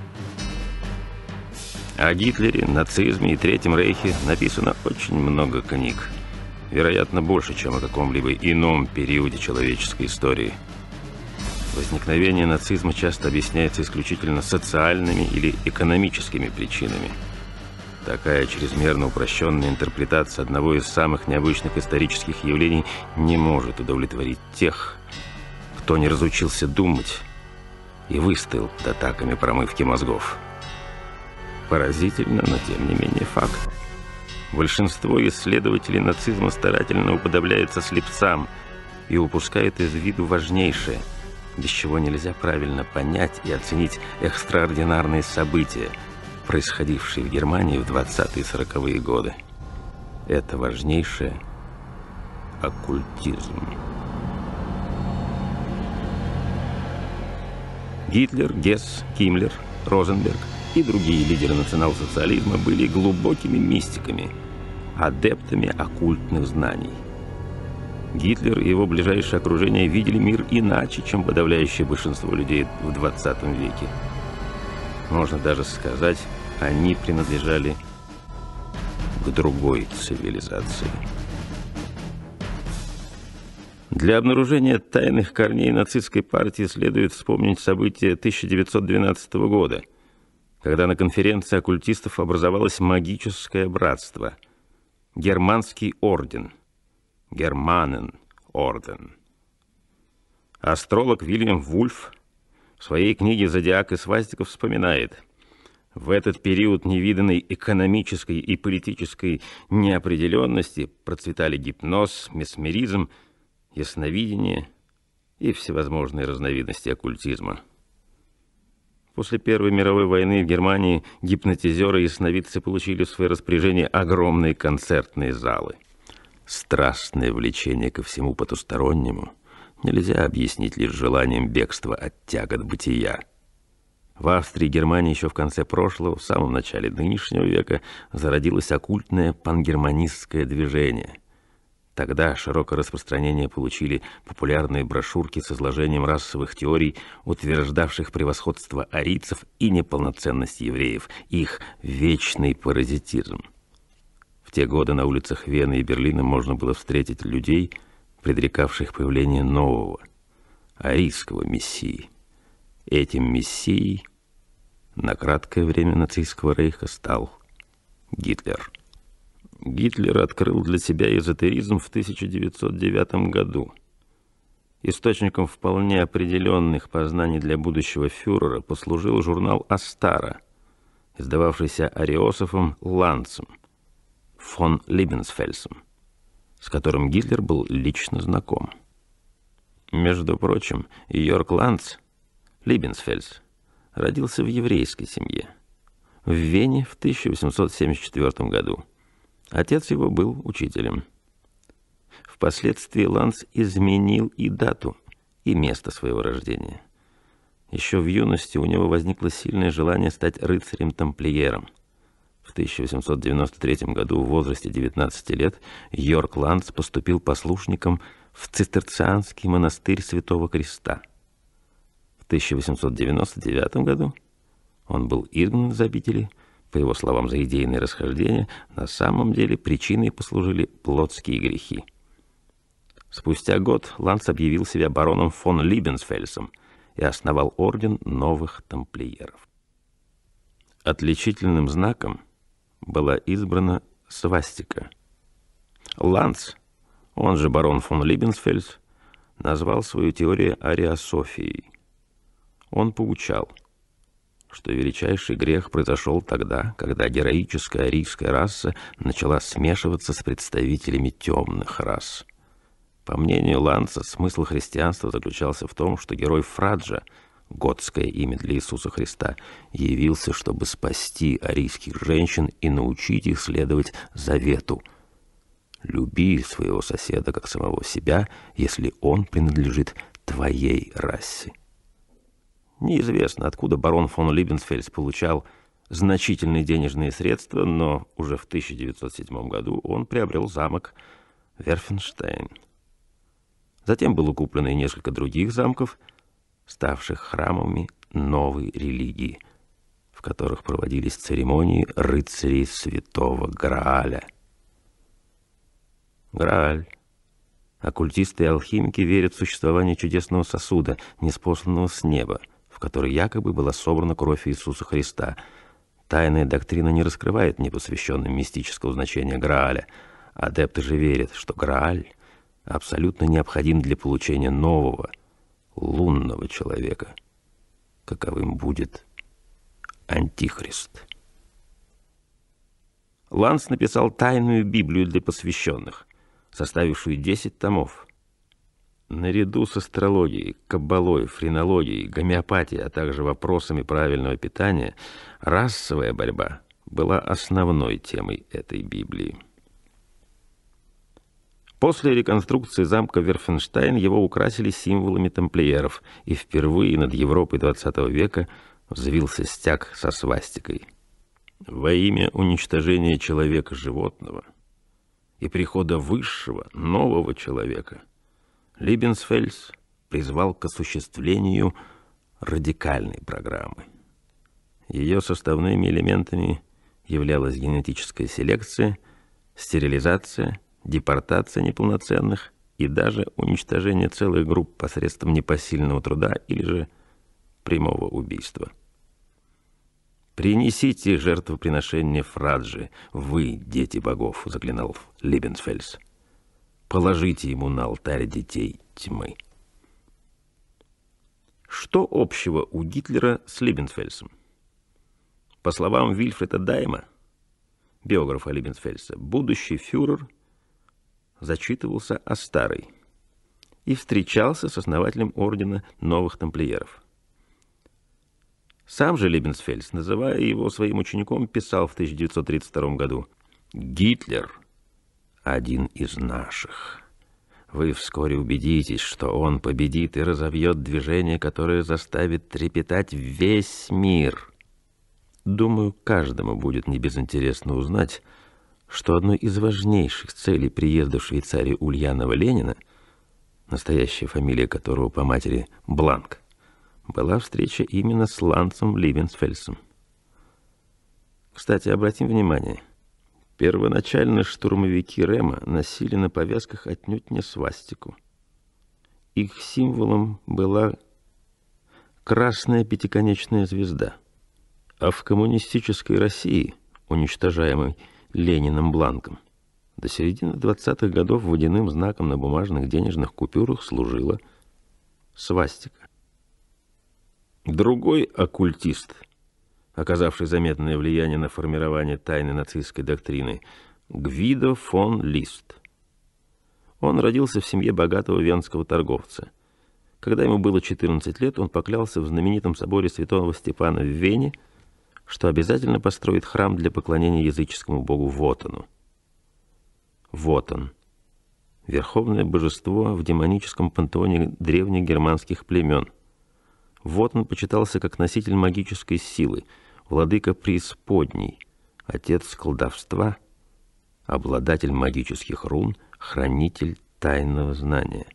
О Гитлере, нацизме и Третьем Рейхе написано очень много книг. Вероятно, больше, чем о каком-либо ином периоде человеческой истории. Возникновение нацизма часто объясняется исключительно социальными или экономическими причинами. Такая чрезмерно упрощенная интерпретация одного из самых необычных исторических явлений не может удовлетворить тех, кто не разучился думать и выстоял под атаками промывки мозгов. Поразительно, но тем не менее факт. Большинство исследователей нацизма старательно уподобляется слепцам и упускает из виду важнейшее, без чего нельзя правильно понять и оценить экстраординарные события, происходившие в Германии в двадцатые-сороковые годы. Это важнейшее – оккультизм. Гитлер, Гесс, Гиммлер, Розенберг и другие лидеры национал-социализма были глубокими мистиками, адептами оккультных знаний. Гитлер и его ближайшее окружение видели мир иначе, чем подавляющее большинство людей в двадцатом веке. Можно даже сказать, они принадлежали к другой цивилизации. Для обнаружения тайных корней нацистской партии следует вспомнить события тысяча девятьсот двенадцатого года, когда на конференции оккультистов образовалось магическое братство – Германский орден, Германен-орден. Астролог Вильям Вульф в своей книге «Зодиак и свастика» вспоминает: в этот период невиданной экономической и политической неопределенности процветали гипноз, месмеризм, ясновидение и всевозможные разновидности оккультизма. После Первой мировой войны в Германии гипнотизеры и ясновидцы получили в свое распоряжение огромные концертные залы. Страстное влечение ко всему потустороннему нельзя объяснить лишь желанием бегства от тягот бытия. В Австрии и Германии еще в конце прошлого, в самом начале нынешнего века зародилось оккультное пангерманистское движение. Тогда широкое распространение получили популярные брошюрки с изложением расовых теорий, утверждавших превосходство арийцев и неполноценность евреев, их вечный паразитизм. В те годы на улицах Вены и Берлина можно было встретить людей, предрекавших появление нового, арийского мессии. Этим мессией на краткое время нацистского рейха стал Гитлер. Гитлер открыл для себя эзотеризм в тысяча девятьсот девятом году. Источником вполне определенных познаний для будущего фюрера послужил журнал «Астара», издававшийся Ариософом Ланцем фон Либенсфельсом, с которым Гитлер был лично знаком. Между прочим, Йорк Ланц Либенсфельс родился в еврейской семье в Вене в тысяча восемьсот семьдесят четвёртом году. Отец его был учителем. Впоследствии Ланц изменил и дату, и место своего рождения. Еще в юности у него возникло сильное желание стать рыцарем-тамплиером. В тысяча восемьсот девяносто третьем году в возрасте девятнадцати лет Йорк Ланц поступил послушником в цистерцианский монастырь Святого Креста. В тысяча восемьсот девяносто девятом году он был изгнан из обители. По его словам, за идейные расхождения, на самом деле причиной послужили плотские грехи. Спустя год Ланц объявил себя бароном фон Либенсфельсом и основал орден новых тамплиеров. Отличительным знаком была избрана свастика. Ланц, он же барон фон Либенсфельс, назвал свою теорию ариософией. Он поучал, что величайший грех произошел тогда, когда героическая арийская раса начала смешиваться с представителями темных рас. По мнению Ланца, смысл христианства заключался в том, что герой Фраджа, готское имя для Иисуса Христа, явился, чтобы спасти арийских женщин и научить их следовать завету: «Люби своего соседа как самого себя, если он принадлежит твоей расе». Неизвестно, откуда барон фон Либенсфельс получал значительные денежные средства, но уже в тысяча девятьсот седьмом году он приобрел замок Верфенштейн. Затем было куплено и несколько других замков, ставших храмами новой религии, в которых проводились церемонии рыцарей Святого Грааля. Грааль. Оккультисты и алхимики верят в существование чудесного сосуда, ниспосланного с неба, в который якобы была собрана кровь Иисуса Христа. Тайная доктрина не раскрывает непосвященным мистического значения Грааля. Адепты же верят, что Грааль абсолютно необходим для получения нового, лунного человека, каковым будет Антихрист. Ланс написал тайную Библию для посвященных, составившую десять томов. Наряду с астрологией, каббалой, френологией, гомеопатией, а также вопросами правильного питания, расовая борьба была основной темой этой Библии. После реконструкции замка Верфенштейн его украсили символами тамплиеров, и впервые над Европой двадцатого века взвился стяг со свастикой. Во имя уничтожения человека-животного и прихода высшего, нового человека, Либенсфельс призвал к осуществлению радикальной программы. Ее составными элементами являлась генетическая селекция, стерилизация, депортация неполноценных и даже уничтожение целых групп посредством непосильного труда или же прямого убийства. «Принесите жертвоприношение Фраджи, вы, дети богов», — заклинал Либенсфельс. «Положите ему на алтарь детей тьмы». Что общего у Гитлера с Либенсфельсом? По словам Вильфреда Дайма, биографа Либенсфельса, будущий фюрер зачитывался о старой и встречался с основателем ордена новых тамплиеров. Сам же Либенсфельс, называя его своим учеником, писал в тысяча девятьсот тридцать втором году: «Гитлер один из наших. Вы вскоре убедитесь, что он победит и разовьет движение, которое заставит трепетать весь мир». Думаю, каждому будет небезынтересно узнать, что одной из важнейших целей приезда в Швейцарию Ульянова Ленина, настоящая фамилия которого по матери Бланк, была встреча именно с Лансом Либенсфельсом. Кстати, обратим внимание, первоначально штурмовики Рема носили на повязках отнюдь не свастику. Их символом была красная пятиконечная звезда, а в коммунистической России, уничтожаемой Лениным Бланком, до середины двадцатых годов водяным знаком на бумажных денежных купюрах служила свастика. Другой оккультист, оказавший заметное влияние на формирование тайной нацистской доктрины, Гвидо фон Лист. Он родился в семье богатого венского торговца. Когда ему было четырнадцать лет, он поклялся в знаменитом соборе святого Стефана в Вене, что обязательно построит храм для поклонения языческому богу Вотану. Вотан — верховное божество в демоническом пантеоне древних германских племен. Вотан почитался как носитель магической силы, владыка преисподней, отец колдовства, обладатель магических рун, хранитель тайного знания.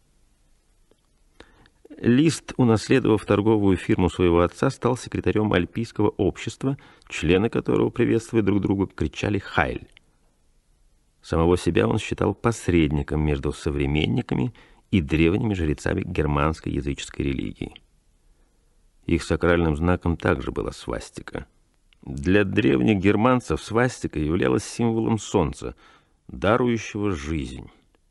Лист, унаследовав торговую фирму своего отца, стал секретарем Альпийского общества, члены которого, приветствуя друг друга, кричали «Хайль». Самого себя он считал посредником между современниками и древними жрецами германской языческой религии. Их сакральным знаком также была свастика. Для древних германцев свастика являлась символом солнца, дарующего жизнь.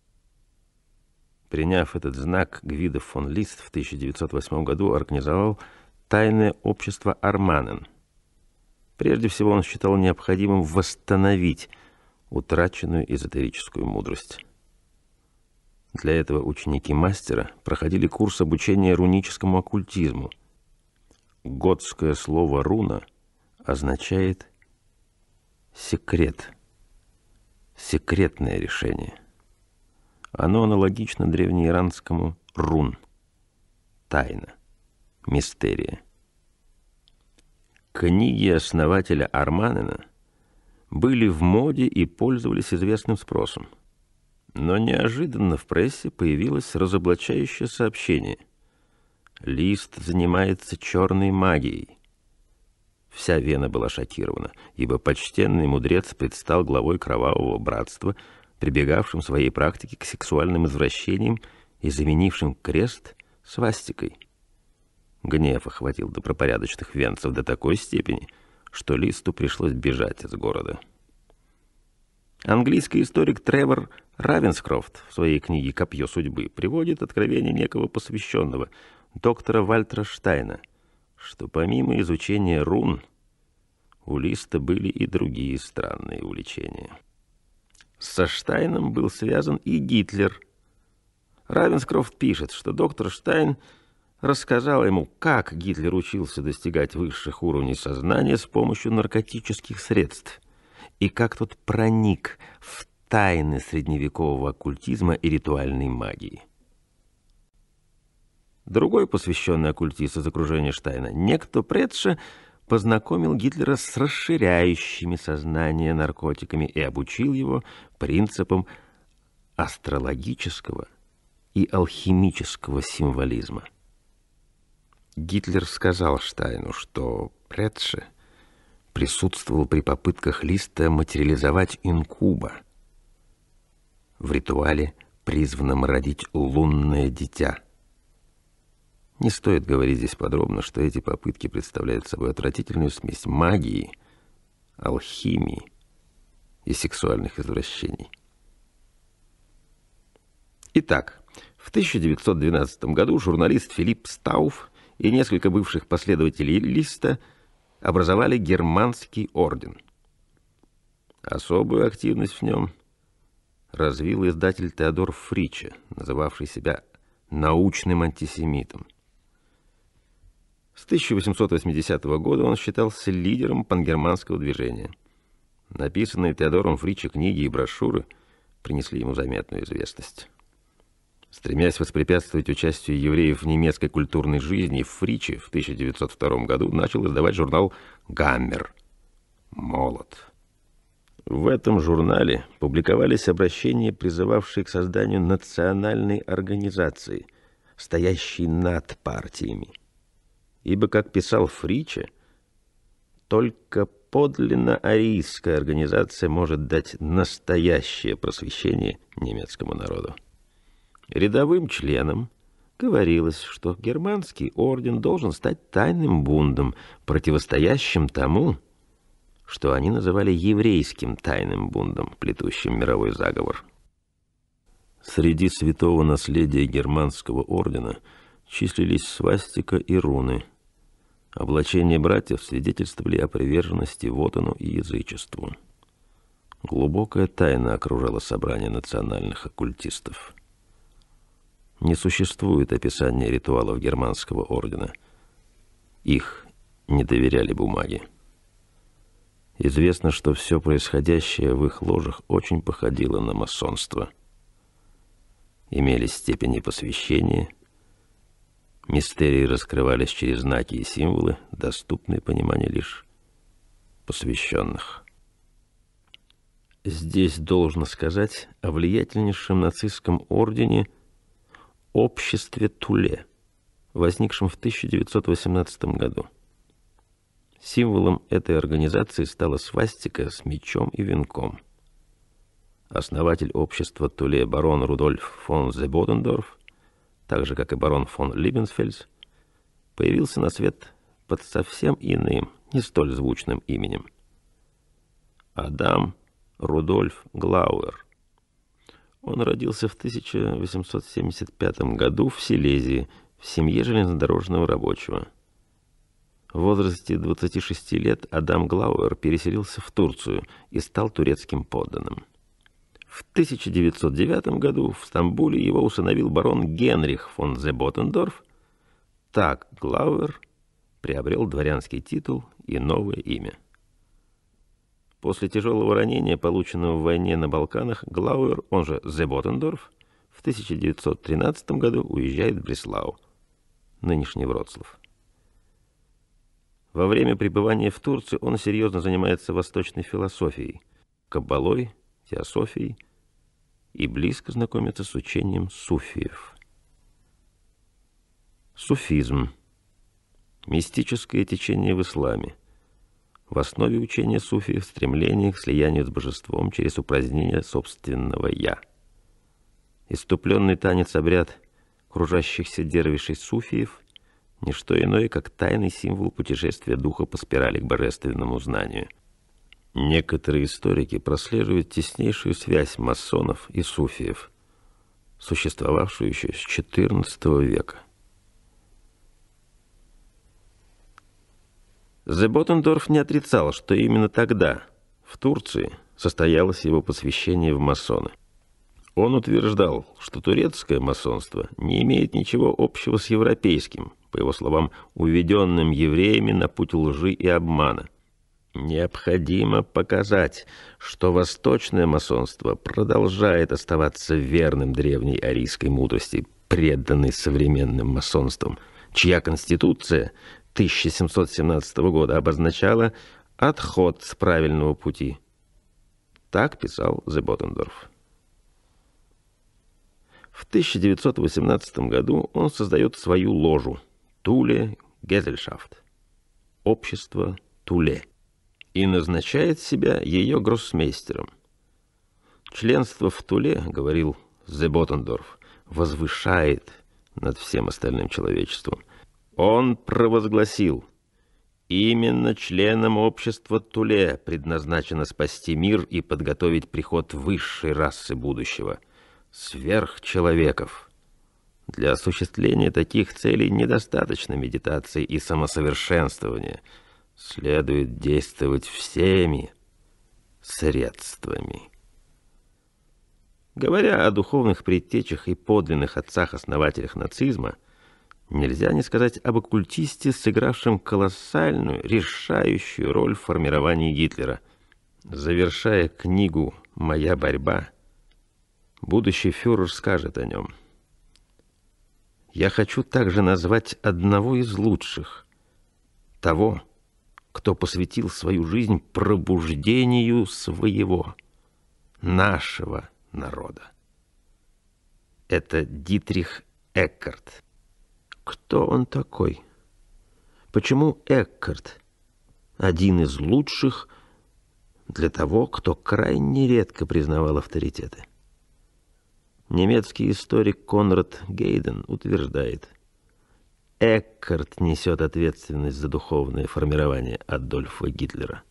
Приняв этот знак, Гвидо фон Лист в тысяча девятьсот восьмом году организовал тайное общество Арманен. Прежде всего он считал необходимым восстановить утраченную эзотерическую мудрость. Для этого ученики мастера проходили курс обучения руническому оккультизму. Готское слово «руна» означает «секрет», «секретное решение». Оно аналогично древнеиранскому «рун» — «тайна», «мистерия». Книги основателя Арманена были в моде и пользовались известным спросом. Но неожиданно в прессе появилось разоблачающее сообщение. Лист занимается черной магией. Вся Вена была шокирована, ибо почтенный мудрец предстал главой кровавого братства, прибегавшим в своей практике к сексуальным извращениям и заменившим крест свастикой. Гнев охватил добропорядочных венцев до такой степени, что Листу пришлось бежать из города. Английский историк Тревор Равенскрофт в своей книге «Копье судьбы» приводит откровение некого посвященного, доктора Вальтера Штайна, что помимо изучения рун у Листа были и другие странные увлечения. Со Штайном был связан и Гитлер. Равенскрофт пишет, что доктор Штайн рассказал ему, как Гитлер учился достигать высших уровней сознания с помощью наркотических средств, и как тот проник в тайны средневекового оккультизма и ритуальной магии. Другой посвященный оккультист из окружения Штайна, некто Претше, познакомил Гитлера с расширяющими сознание наркотиками и обучил его принципам астрологического и алхимического символизма. Гитлер сказал Штайну, что Претше присутствовал при попытках Листа материализовать инкуба в ритуале, призванном родить лунное дитя. Не стоит говорить здесь подробно, что эти попытки представляют собой отвратительную смесь магии, алхимии и сексуальных извращений. Итак, в тысяча девятьсот двенадцатом году журналист Филипп Стауф и несколько бывших последователей Листа образовали Германский орден. Особую активность в нем развил издатель Теодор Фриче, называвший себя научным антисемитом. С тысяча восемьсот восьмидесятого года он считался лидером пангерманского движения. Написанные Теодором Фриче книги и брошюры принесли ему заметную известность. Стремясь воспрепятствовать участию евреев в немецкой культурной жизни, Фриче в тысяча девятьсот втором году начал издавать журнал «Гаммер» «Молот». В этом журнале публиковались обращения, призывавшие к созданию национальной организации, стоящей над партиями. Ибо, как писал Фриче, только подлинно арийская организация может дать настоящее просвещение немецкому народу. Рядовым членам говорилось, что германский орден должен стать тайным бундом, противостоящим тому, что они называли еврейским тайным бундом, плетущим мировой заговор. Среди святого наследия германского ордена числились свастика и руны. Облачения братьев свидетельствовали о приверженности Вотану и язычеству. Глубокая тайна окружала собрание национальных оккультистов. Не существует описания ритуалов германского ордена. Их не доверяли бумаге. Известно, что все происходящее в их ложах очень походило на масонство. Имелись степени посвящения. Мистерии раскрывались через знаки и символы, доступные пониманию лишь посвященных. Здесь должно сказать о влиятельнейшем нацистском ордене Обществе Туле, возникшем в тысяча девятьсот восемнадцатом году. Символом этой организации стала свастика с мечом и венком. Основатель общества Туле барон Рудольф фон Зебодендорф, так же, как и барон фон Либенсфельс, появился на свет под совсем иным, не столь звучным именем. Адам Рудольф Глауэр. Он родился в тысяча восемьсот семьдесят пятом году в Силезии, в семье железнодорожного рабочего. В возрасте двадцати шести лет Адам Глауэр переселился в Турцию и стал турецким подданным. В тысяча девятьсот девятом году в Стамбуле его усыновил барон Генрих фон Зеботендорф. Так Глауэр приобрел дворянский титул и новое имя. После тяжелого ранения, полученного в войне на Балканах, Глауэр, он же Зеботендорф, в тысяча девятьсот тринадцатом году уезжает в Бреслау, нынешний Вроцлав. Во время пребывания в Турции он серьезно занимается восточной философией, каббалой, теософией и близко знакомится с учением суфиев. Суфизм – мистическое течение в исламе. В основе учения суфиев стремление к слиянию с божеством через упразднение собственного «я». Иступленный танец-обряд кружащихся дервишей суфиев – не что иное, как тайный символ путешествия духа по спирали к божественному знанию. Некоторые историки прослеживают теснейшую связь масонов и суфиев, существовавшую еще с четырнадцатого века. Зеботендорф не отрицал, что именно тогда, в Турции, состоялось его посвящение в масоны. Он утверждал, что турецкое масонство не имеет ничего общего с европейским, по его словам, уведенным евреями на путь лжи и обмана. Необходимо показать, что восточное масонство продолжает оставаться верным древней арийской мудрости, преданной современным масонством, чья конституция тысяча семьсот семнадцатого года обозначала отход с правильного пути. Так писал Зеботендорф. В тысяча девятьсот восемнадцатом году он создает свою ложу Туле Гезельшафт, общество Туле, и назначает себя ее гроссмейстером. Членство в Туле, говорил Зеботендорф, возвышает над всем остальным человечеством. Он провозгласил: именно членам общества Туле предназначено спасти мир и подготовить приход высшей расы будущего — сверхчеловеков. Для осуществления таких целей недостаточно медитации и самосовершенствования. Следует действовать всеми средствами. Говоря о духовных предтечах и подлинных отцах-основателях нацизма, нельзя не сказать об оккультисте, сыгравшем колоссальную, решающую роль в формировании Гитлера. Завершая книгу «Моя борьба», будущий фюрер скажет о нем: «Я хочу также назвать одного из лучших, того, кто посвятил свою жизнь пробуждению своего, нашего народа. Это Дитрих Эккарт». Кто он такой? Почему Эккарт один из лучших для того, кто крайне редко признавал авторитеты? Немецкий историк Конрад Гейден утверждает: Эккарт несет ответственность за духовное формирование Адольфа Гитлера.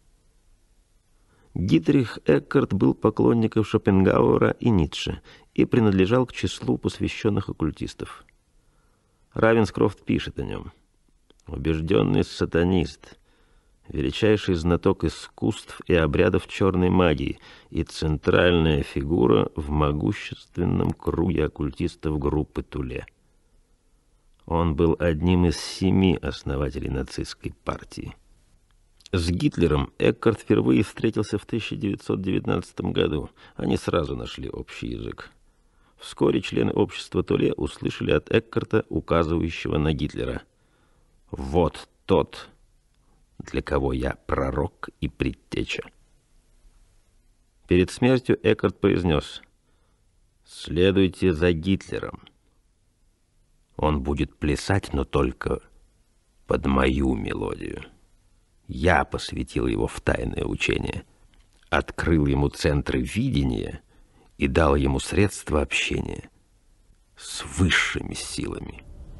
Дитрих Эккарт был поклонником Шопенгауэра и Ницше и принадлежал к числу посвященных оккультистов. Равенскрофт пишет о нем: убежденный сатанист, величайший знаток искусств и обрядов черной магии и центральная фигура в могущественном круге оккультистов группы Туле. Он был одним из семи основателей нацистской партии. С Гитлером Эккарт впервые встретился в тысяча девятьсот девятнадцатом году. Они сразу нашли общий язык. Вскоре члены общества Туле услышали от Эккарта, указывающего на Гитлера: «Вот тот, для кого я пророк и предтеча». Перед смертью Эккарт произнес: «Следуйте за Гитлером. Он будет плясать, но только под мою мелодию. Я посвятил его в тайное учение, открыл ему центры видения и дал ему средства общения с высшими силами».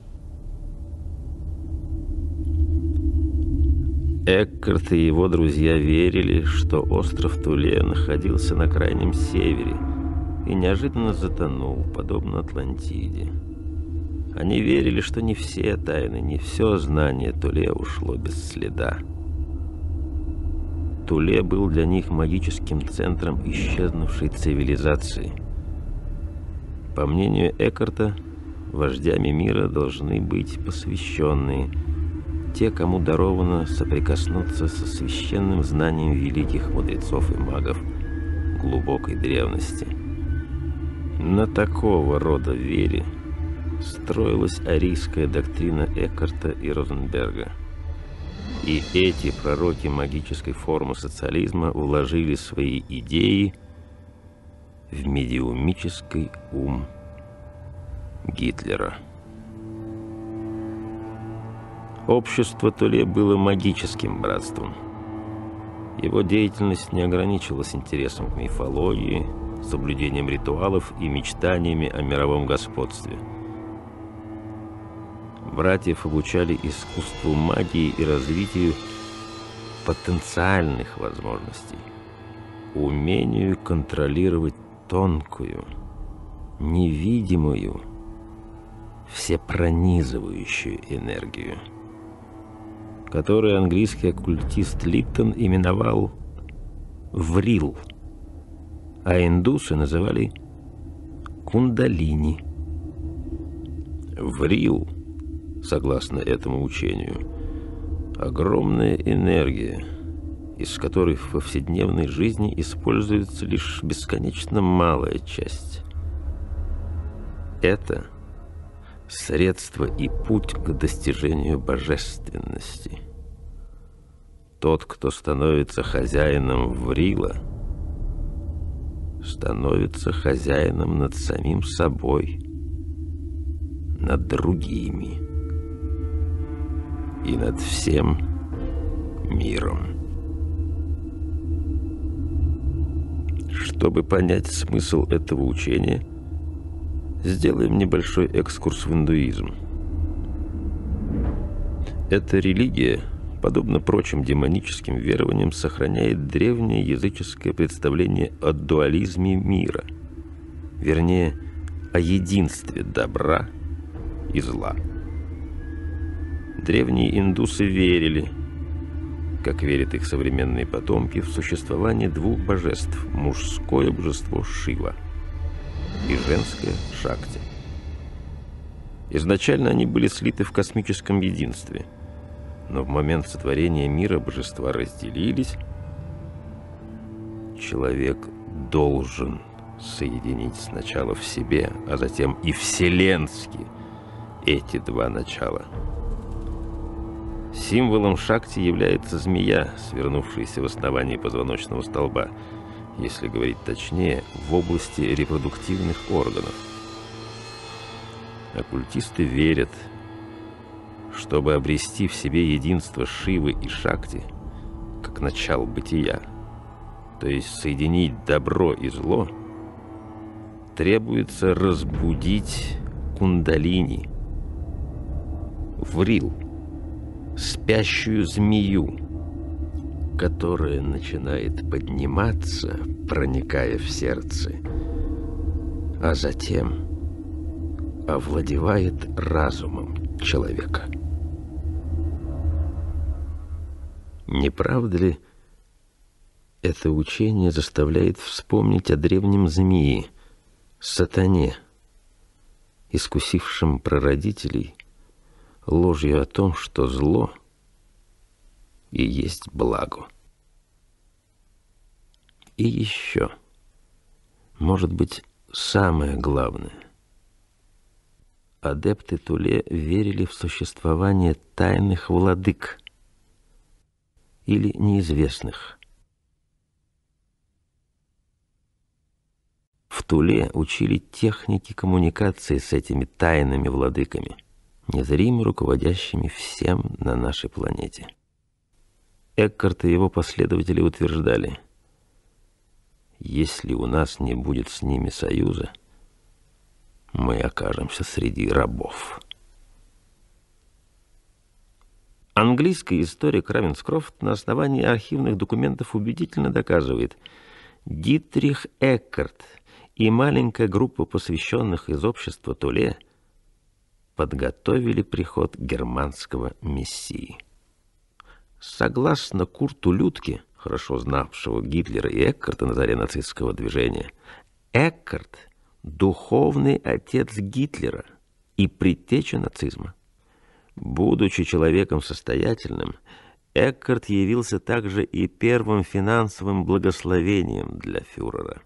Эккарт и его друзья верили, что остров Туле находился на крайнем севере и неожиданно затонул, подобно Атлантиде. Они верили, что не все тайны, не все знание Туле ушло без следа. Туле был для них магическим центром исчезнувшей цивилизации. По мнению Эккарта, вождями мира должны быть посвященные, те, кому даровано соприкоснуться со священным знанием великих мудрецов и магов глубокой древности. На такого рода вере строилась арийская доктрина Эккарта и Розенберга. И эти пророки магической формы социализма вложили свои идеи в медиумический ум Гитлера. Общество Туле было магическим братством. Его деятельность не ограничивалась интересом к мифологии, соблюдением ритуалов и мечтаниями о мировом господстве. Братьев обучали искусству магии и развитию потенциальных возможностей, умению контролировать тонкую, невидимую, всепронизывающую энергию, которую английский оккультист Литтон именовал «врил», а индусы называли «кундалини». Врил, согласно этому учению, огромная энергия, из которой в повседневной жизни используется лишь бесконечно малая часть. Это средство и путь к достижению божественности. Тот, кто становится хозяином Врила, становится хозяином над самим собой, над другими и над всем миром. Чтобы понять смысл этого учения, сделаем небольшой экскурс в индуизм. Эта религия, подобно прочим демоническим верованиям, сохраняет древнее языческое представление о дуализме мира, вернее, о единстве добра и зла. Древние индусы верили, как верят их современные потомки, в существование двух божеств: мужское божество Шива и женское Шакти. Изначально они были слиты в космическом единстве, но в момент сотворения мира божества разделились. Человек должен соединить сначала в себе, а затем и вселенски эти два начала. Символом Шакти является змея, свернувшаяся в основании позвоночного столба, если говорить точнее, в области репродуктивных органов. Оккультисты верят, чтобы обрести в себе единство Шивы и Шакти, как начало бытия, то есть соединить добро и зло, требуется разбудить кундалини, Врил, спящую змею, которая начинает подниматься, проникая в сердце, а затем овладевает разумом человека. Не правда ли, это учение заставляет вспомнить о древнем змее, сатане, искусившем прародителей ложью о том, что зло и есть благо. И еще, может быть, самое главное. Адепты Туле верили в существование тайных владык или неизвестных. В Туле учили техники коммуникации с этими тайными владыками, незримо руководящими всем на нашей планете. Эккарт и его последователи утверждали, если у нас не будет с ними союза, мы окажемся среди рабов. Английский историк Равенскрофт на основании архивных документов убедительно доказывает, Дитрих Эккарт и маленькая группа посвященных из общества Туле подготовили приход германского мессии. Согласно Курту Людтке, хорошо знавшего Гитлера и Эккарта на заре нацистского движения, Эккарт – духовный отец Гитлера и предтеча нацизма. Будучи человеком состоятельным, Эккарт явился также и первым финансовым благословением для фюрера.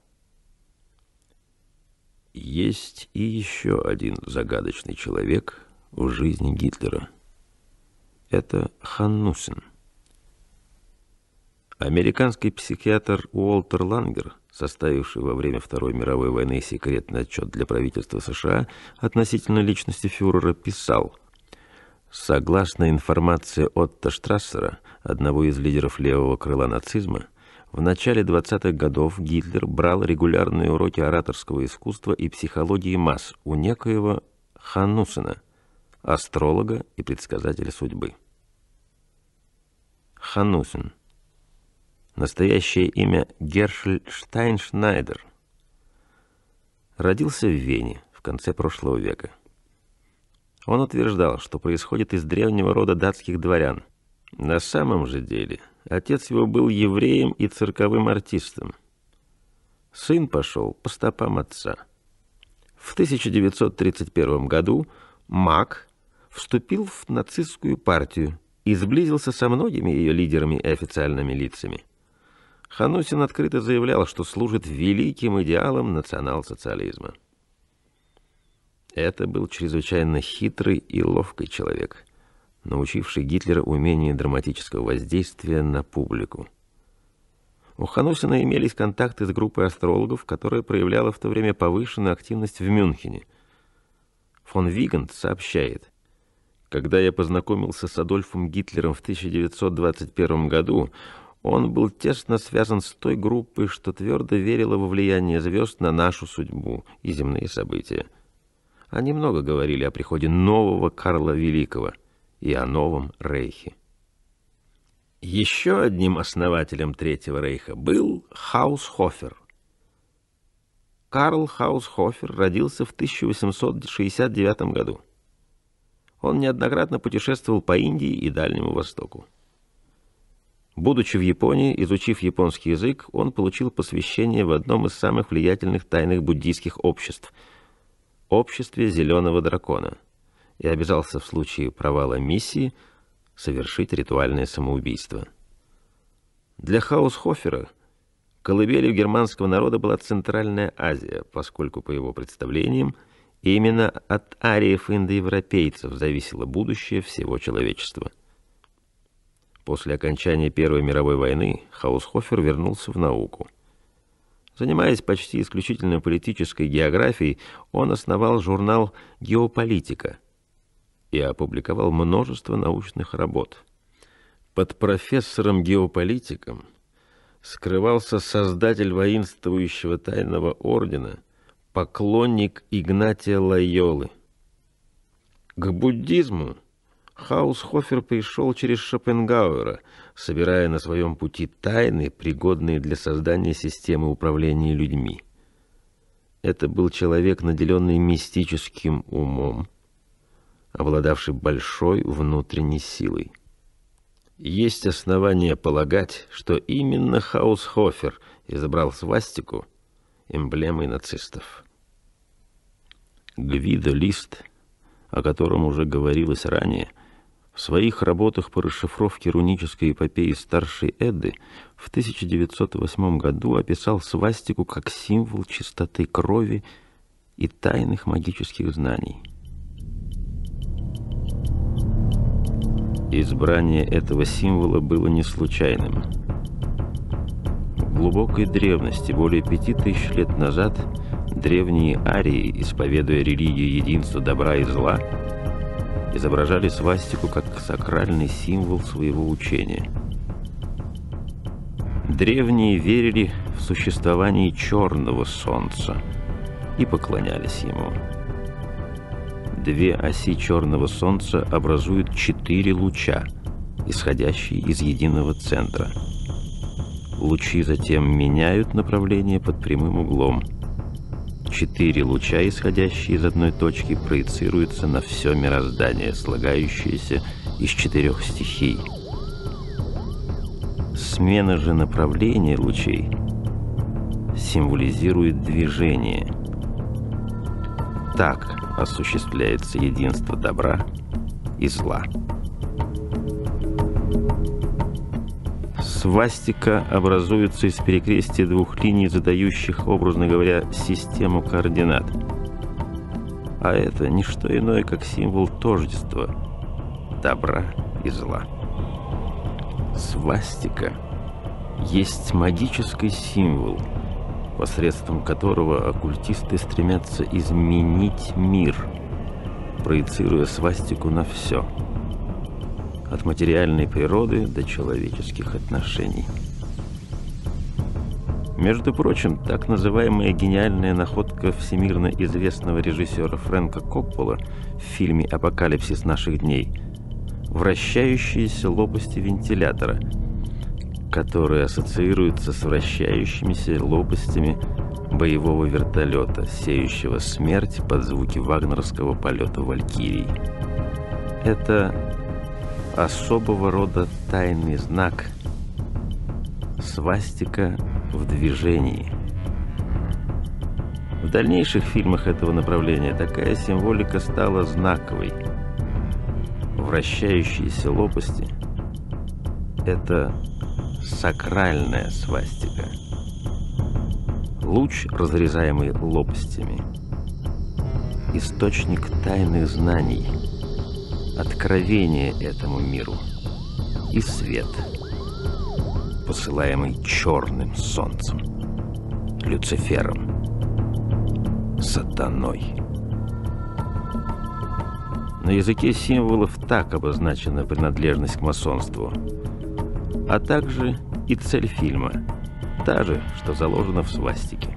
Есть и еще один загадочный человек в жизни Гитлера. Это Ханнусен, Американский психиатр Уолтер Лангер, составивший во время Второй мировой войны секретный отчет для правительства США относительно личности фюрера, писал: «Согласно информации Отто Штрассера, одного из лидеров левого крыла нацизма, в начале двадцатых годов Гитлер брал регулярные уроки ораторского искусства и психологии масс у некоего Ханнусена, астролога и предсказателя судьбы». Ханнусен. Настоящее имя Гершель Штайншнайдер. Родился в Вене в конце прошлого века. Он утверждал, что происходит из древнего рода датских дворян. На самом же деле отец его был евреем и цирковым артистом. Сын пошел по стопам отца. В тысяча девятьсот тридцать первом году Мак вступил в нацистскую партию и сблизился со многими ее лидерами и официальными лицами. Ханнусен открыто заявлял, что служит великим идеалам национал-социализма. Это был чрезвычайно хитрый и ловкий человек, научивший Гитлера умению драматического воздействия на публику. У Ханнусена имелись контакты с группой астрологов, которая проявляла в то время повышенную активность в Мюнхене. Фон Вигант сообщает: «Когда я познакомился с Адольфом Гитлером в тысяча девятьсот двадцать первом году, он был тесно связан с той группой, что твердо верила во влияние звезд на нашу судьбу и земные события. Они много говорили о приходе нового Карла Великого и о новом Рейхе». Еще одним основателем Третьего Рейха был Хаусхофер. Карл Хаусхофер родился в тысяча восемьсот шестьдесят девятом году. Он неоднократно путешествовал по Индии и Дальнему Востоку. Будучи в Японии, изучив японский язык, он получил посвящение в одном из самых влиятельных тайных буддийских обществ – обществе Зеленого Дракона, и обязался в случае провала миссии совершить ритуальное самоубийство. Для Хаусхофера колыбелью германского народа была Центральная Азия, поскольку, по его представлениям, именно от ариев-индоевропейцев зависело будущее всего человечества. После окончания Первой мировой войны Хаусхофер вернулся в науку. Занимаясь почти исключительно политической географией, он основал журнал «Геополитика» и опубликовал множество научных работ. Под профессором-геополитиком скрывался создатель воинствующего тайного ордена, поклонник Игнатия Лойолы. К буддизму Хаусхофер пришел через Шопенгауэра, собирая на своем пути тайны, пригодные для создания системы управления людьми. Это был человек, наделенный мистическим умом, обладавший большой внутренней силой. Есть основания полагать, что именно Хаусхофер изобрел свастику эмблемой нацистов. Гвидо Лист, о котором уже говорилось ранее, в своих работах по расшифровке рунической эпопеи старшей Эдды в тысяча девятьсот восьмом году описал свастику как символ чистоты крови и тайных магических знаний. Избрание этого символа было не случайным. В глубокой древности, более пяти тысяч лет назад, древние арии, исповедуя религию единства добра и зла, изображали свастику как сакральный символ своего учения. Древние верили в существование черного солнца и поклонялись ему. Две оси черного солнца образуют четыре луча, исходящие из единого центра. Лучи затем меняют направление под прямым углом. Четыре луча, исходящие из одной точки, проецируются на все мироздание, слагающееся из четырех стихий. Смена же направления лучей символизирует движение. Так осуществляется единство добра и зла. Свастика образуется из перекрестия двух линий, задающих, образно говоря, систему координат. А это не что иное, как символ тождества добра и зла. Свастика есть магический символ, посредством которого оккультисты стремятся изменить мир, проецируя свастику на все, от материальной природы до человеческих отношений. Между прочим, так называемая гениальная находка всемирно известного режиссера Фрэнка Коппола в фильме «Апокалипсис наших дней» — вращающиеся лопасти вентилятора, которые ассоциируются с вращающимися лопастями боевого вертолета, сеющего смерть под звуки вагнеровского полета валькирий. Это особого рода тайный знак — свастика в движении. В дальнейших фильмах этого направления такая символика стала знаковой. Вращающиеся лопасти — это сакральная свастика. Луч, разрезаемый лопастями, источник тайных знаний, откровение этому миру и свет, посылаемый черным солнцем, Люцифером, сатаной. На языке символов так обозначена принадлежность к масонству, а также и цель фильма, та же, что заложена в свастике.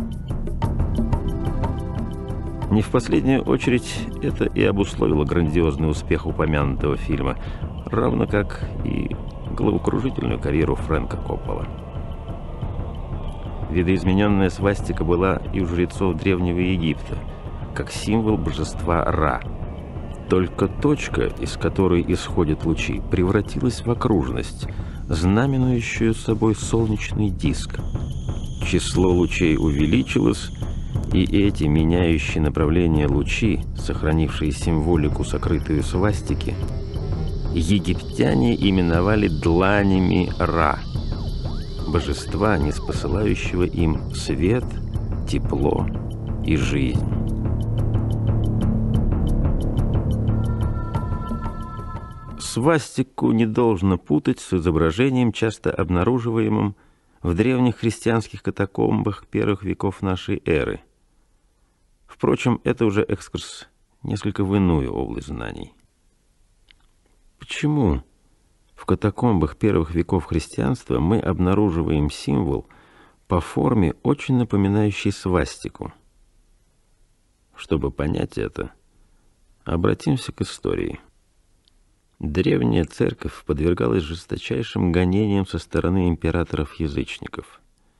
Не в последнюю очередь это и обусловило грандиозный успех упомянутого фильма, равно как и головокружительную карьеру Фрэнка Коппола. Видоизмененная свастика была и у жрецов Древнего Египта, как символ божества Ра. Только точка, из которой исходят лучи, превратилась в окружность, знаменующую собой солнечный диск. Число лучей увеличилось, и эти меняющие направление лучи, сохранившие символику, сокрытую свастики, египтяне именовали дланями Ра, божества, ниспосылающего им свет, тепло и жизнь. Свастику не должно путать с изображением, часто обнаруживаемым в древних христианских катакомбах первых веков нашей эры. Впрочем, это уже экскурс несколько в иную область знаний. Почему в катакомбах первых веков христианства мы обнаруживаем символ по форме, очень напоминающий свастику? Чтобы понять это, обратимся к истории. Древняя церковь подвергалась жесточайшим гонениям со стороны императоров-язычников.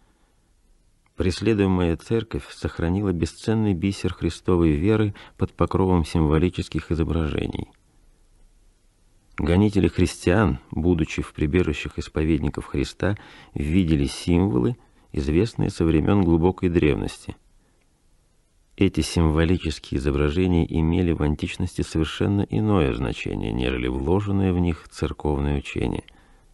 Преследуемая церковь сохранила бесценный бисер христовой веры под покровом символических изображений. Гонители христиан, будучи в прибежищах исповедников Христа, видели символы, известные со времен глубокой древности. Эти символические изображения имели в античности совершенно иное значение, нежели вложенное в них церковное учение.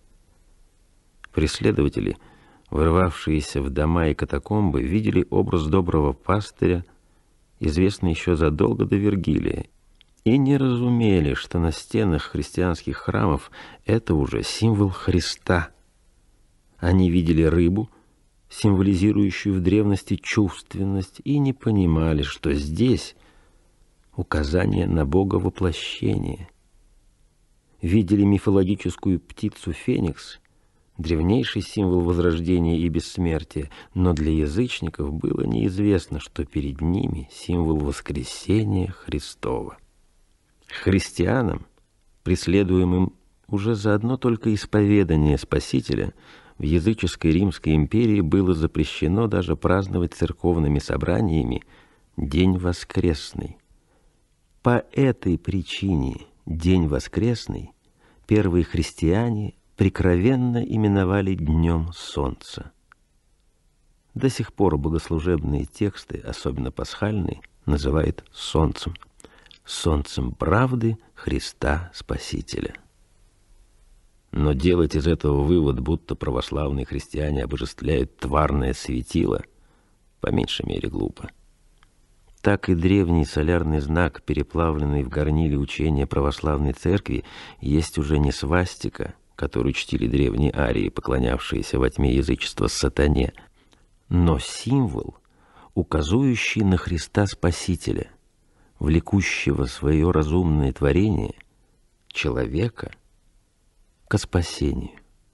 Преследователи, ворвавшиеся в дома и катакомбы, видели образ доброго пастыря, известный еще задолго до Вергилия, и не разумели, что на стенах христианских храмов это уже символ Христа. Они видели рыбу, символизирующую в древности чувственность, и не понимали, что здесь указание на Бога воплощения. Видели мифологическую птицу Феникс, древнейший символ возрождения и бессмертия, но для язычников было неизвестно, что перед ними символ воскресения Христова. Христианам, преследуемым уже за одно только исповедание Спасителя, в языческой Римской империи было запрещено даже праздновать церковными собраниями День Воскресный. По этой причине День Воскресный первые христиане прикровенно именовали Днем Солнца. До сих пор богослужебные тексты, особенно пасхальные, называют солнцем, солнцем правды Христа Спасителя. Но делать из этого вывод, будто православные христиане обожествляют тварное светило, по меньшей мере глупо. Так и древний солярный знак, переплавленный в горниле учения православной церкви, есть уже не свастика, которую чтили древние арии, поклонявшиеся во тьме язычества сатане, но символ, указывающий на Христа Спасителя, влекущего свое разумное творение, человека, ко спасению.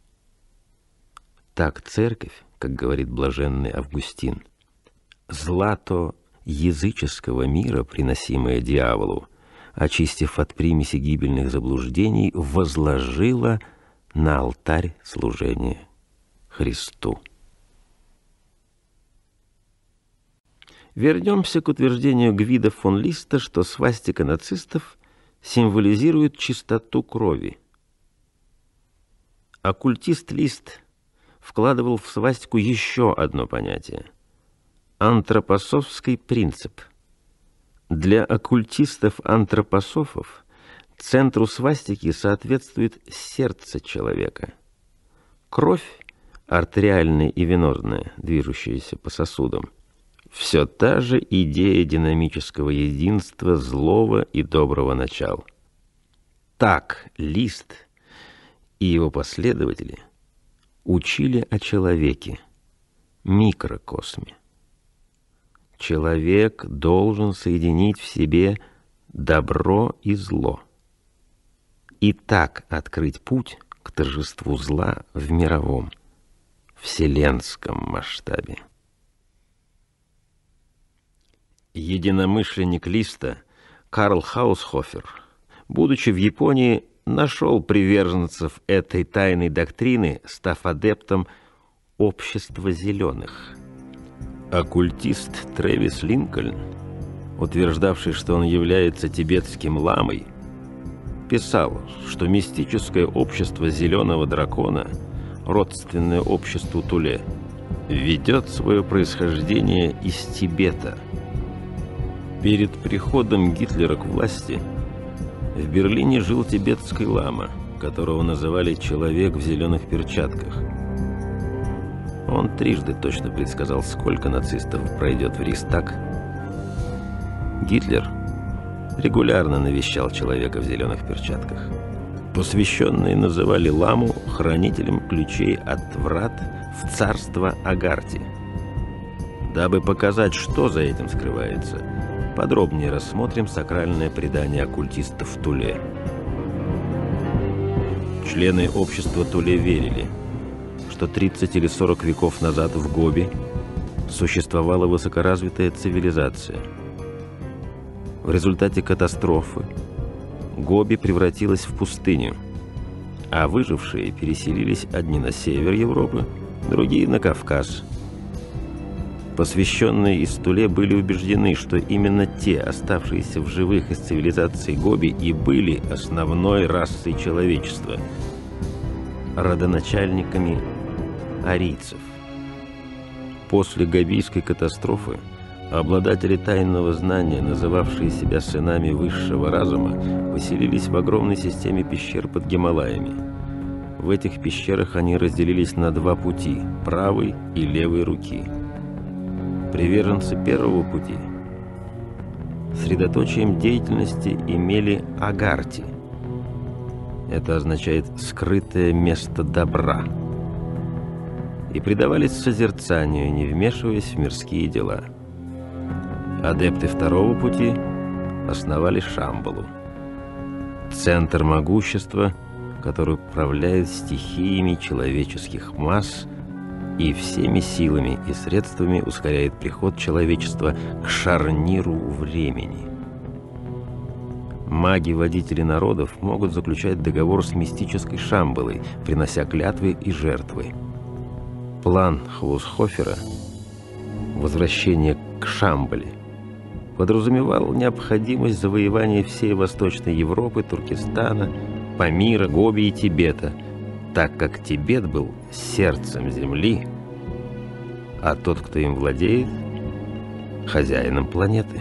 Так церковь, как говорит блаженный Августин, злато языческого мира, приносимое дьяволу, очистив от примеси гибельных заблуждений, возложила на алтарь служения Христу. Вернемся к утверждению Гвида фон Листа, что свастика нацистов символизирует чистоту крови. Оккультист Лист вкладывал в свастику еще одно понятие – антропософский принцип. Для оккультистов-антропософов центру свастики соответствует сердце человека. Кровь, артериальная и венозная, движущаяся по сосудам, все та же идея динамического единства злого и доброго начала. Так Лист и его последователи учили о человеке, микрокосме. Человек должен соединить в себе добро и зло, и так открыть путь к торжеству зла в мировом, вселенском масштабе. Единомышленник Листа Карл Хаусхофер, будучи в Японии, нашел приверженцев этой тайной доктрины, став адептом общества зеленых. Оккультист Трэвис Линкольн, утверждавший, что он является тибетским ламой, писал, что мистическое общество зеленого дракона, родственное обществу Туле, ведет свое происхождение из Тибета. Перед приходом Гитлера к власти в Берлине жил тибетский лама, которого называли «человек в зеленых перчатках». Он трижды точно предсказал, сколько нацистов пройдет в Рейхстаг. Гитлер регулярно навещал человека в зеленых перчатках. Посвященные называли ламу хранителем ключей от врат в царство Агарти. Дабы показать, что за этим скрывается, подробнее рассмотрим сакральное предание оккультистов в Туле. Члены общества Туле верили, что тридцать или сорок веков назад в Гоби существовала высокоразвитая цивилизация. В результате катастрофы Гоби превратилась в пустыню, а выжившие переселились одни на север Европы, другие на Кавказ. Посвященные из Туле были убеждены, что именно те, оставшиеся в живых из цивилизации Гоби, и были основной расой человечества, родоначальниками арийцев. После Гобийской катастрофы обладатели тайного знания, называвшие себя сынами высшего разума, поселились в огромной системе пещер под Гималаями. В этих пещерах они разделились на два пути – правой и левой руки. Приверженцы первого пути средоточием деятельности имели Агарти. Это означает «скрытое место добра», и предавались созерцанию, не вмешиваясь в мирские дела. Адепты второго пути основали Шамбалу, центр могущества, который управляет стихиями человеческих масс и всеми силами и средствами ускоряет приход человечества к шарниру времени. Маги-водители народов могут заключать договор с мистической Шамбалой, принося клятвы и жертвы. План Хаусхофера «Возвращение к Шамбале» подразумевал необходимость завоевания всей Восточной Европы, Туркестана, Памира, Гоби и Тибета, так как Тибет был сердцем земли, а тот, кто им владеет, хозяином планеты.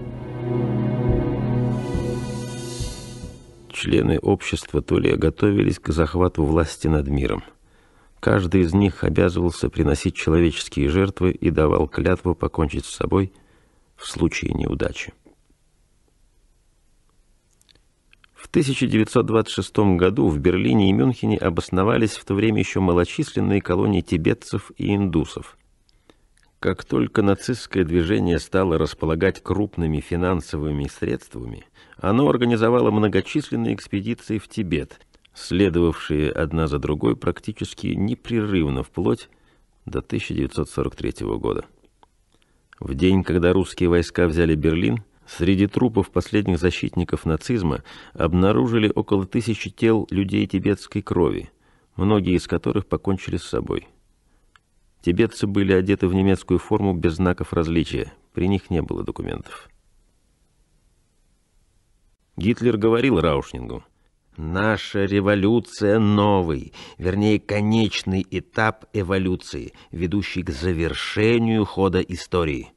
Члены общества Туле готовились к захвату власти над миром. Каждый из них обязывался приносить человеческие жертвы и давал клятву покончить с собой в случае неудачи. В тысяча девятьсот двадцать шестом году в Берлине и Мюнхене обосновались в то время еще малочисленные колонии тибетцев и индусов. Как только нацистское движение стало располагать крупными финансовыми средствами, оно организовало многочисленные экспедиции в Тибет, следовавшие одна за другой практически непрерывно вплоть до тысяча девятьсот сорок третьего года. В день, когда русские войска взяли Берлин, среди трупов последних защитников нацизма обнаружили около тысячи тел людей тибетской крови, многие из которых покончили с собой. Тибетцы были одеты в немецкую форму без знаков различия, при них не было документов. Гитлер говорил Раушнингу: «Наша революция — новый, вернее, конечный этап эволюции, ведущий к завершению хода истории.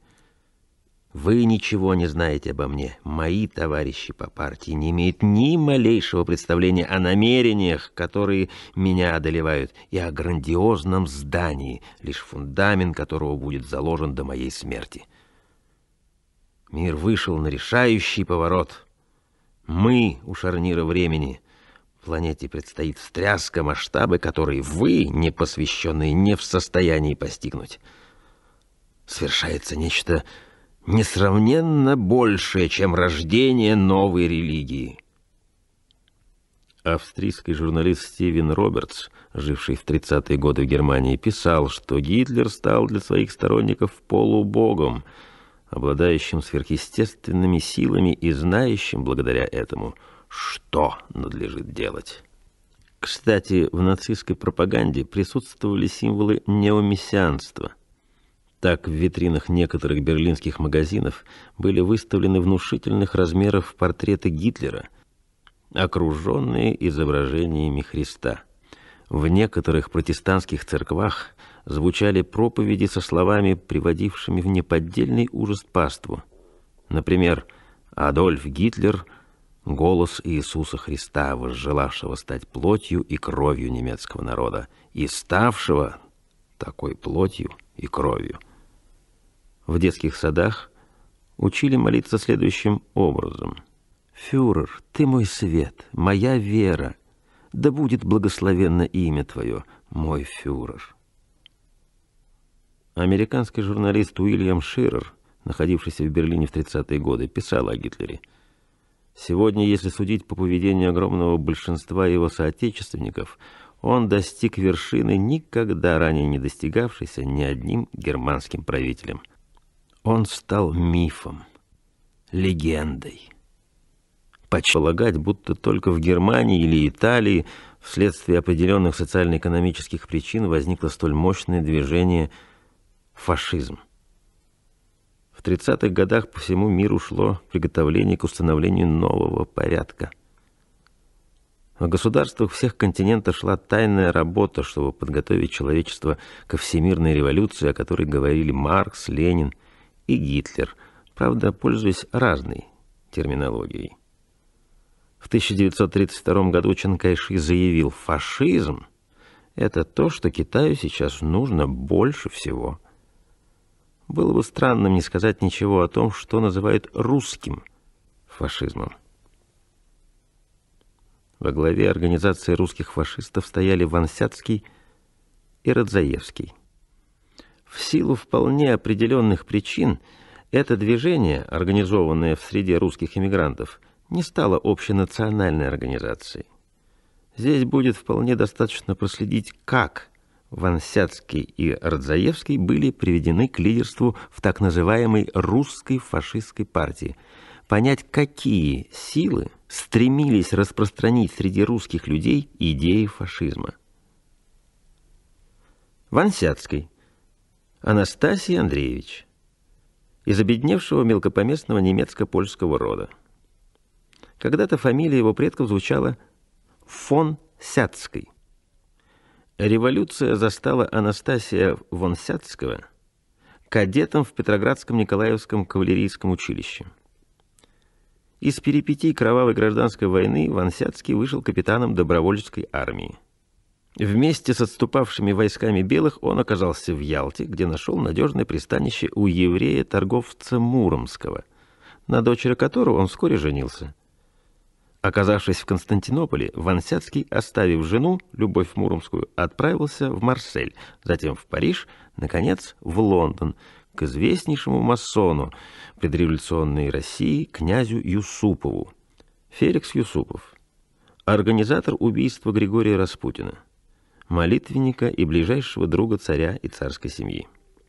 Вы ничего не знаете обо мне. Мои товарищи по партии не имеют ни малейшего представления о намерениях, которые меня одолевают, и о грандиозном здании, лишь фундамент которого будет заложен до моей смерти. Мир вышел на решающий поворот. Мы у шарнира времени. Планете предстоит встряска, масштабы которой вы, непосвященные, не в состоянии постигнуть. Свершается нечто несравненно большее, чем рождение новой религии». Австрийский журналист Стивен Робертс, живший в тридцатые годы в Германии, писал, что Гитлер стал для своих сторонников полубогом, обладающим сверхъестественными силами и знающим благодаря этому, что надлежит делать. Кстати, в нацистской пропаганде присутствовали символы неомессианства. Так, в витринах некоторых берлинских магазинов были выставлены внушительных размеров портреты Гитлера, окруженные изображениями Христа. В некоторых протестантских церквах звучали проповеди со словами, приводившими в неподдельный ужас паству. Например, «Адольф Гитлер — голос Иисуса Христа, возжелавшего стать плотью и кровью немецкого народа, и ставшего такой плотью и кровью». В детских садах учили молиться следующим образом: «Фюрер, ты мой свет, моя вера, да будет благословенно имя твое, мой фюрер». Американский журналист Уильям Ширер, находившийся в Берлине в тридцатые годы, писал о Гитлере: «Сегодня, если судить по поведению огромного большинства его соотечественников, он достиг вершины, никогда ранее не достигавшейся ни одним германским правителем. Он стал мифом, легендой. Полагать, будто только в Германии или Италии вследствие определенных социально-экономических причин возникло столь мощное движение фашизм. В тридцатых годах по всему миру шло приготовление к установлению нового порядка. В государствах всех континентов шла тайная работа, чтобы подготовить человечество ко всемирной революции, о которой говорили Маркс, Ленин и Гитлер, правда, пользуясь разной терминологией. В тысяча девятьсот тридцать втором году Чан Кайши заявил: «Фашизм – это то, что Китаю сейчас нужно больше всего». Было бы странным не сказать ничего о том, что называют русским фашизмом. Во главе организации русских фашистов стояли Вансяцкий и Радзаевский. В силу вполне определенных причин это движение, организованное в среде русских эмигрантов, не стало общенациональной организацией. Здесь будет вполне достаточно проследить, как Вансяцкий и Радзаевский были приведены к лидерству в так называемой русской фашистской партии, понять, какие силы стремились распространить среди русских людей идеи фашизма. Вансяцкий Анастасий Андреевич, из обедневшего мелкопоместного немецко-польского рода. Когда-то фамилия его предков звучала фон Сяцкий. Революция застала Анастасия фон Сяцкого кадетом в Петроградском Николаевском кавалерийском училище. Из перипетий кровавой гражданской войны Вансяцкий вышел капитаном добровольческой армии. Вместе с отступавшими войсками белых он оказался в Ялте, где нашел надежное пристанище у еврея-торговца Муромского, на дочери которого он вскоре женился. Оказавшись в Константинополе, Вансяцкий, оставив жену, Любовь Муромскую, отправился в Марсель, затем в Париж, наконец, в Лондон, к известнейшему масону предреволюционной России князю Юсупову. Феликс Юсупов, организатор убийства Григория Распутина, молитвенника и ближайшего друга царя и царской семьи.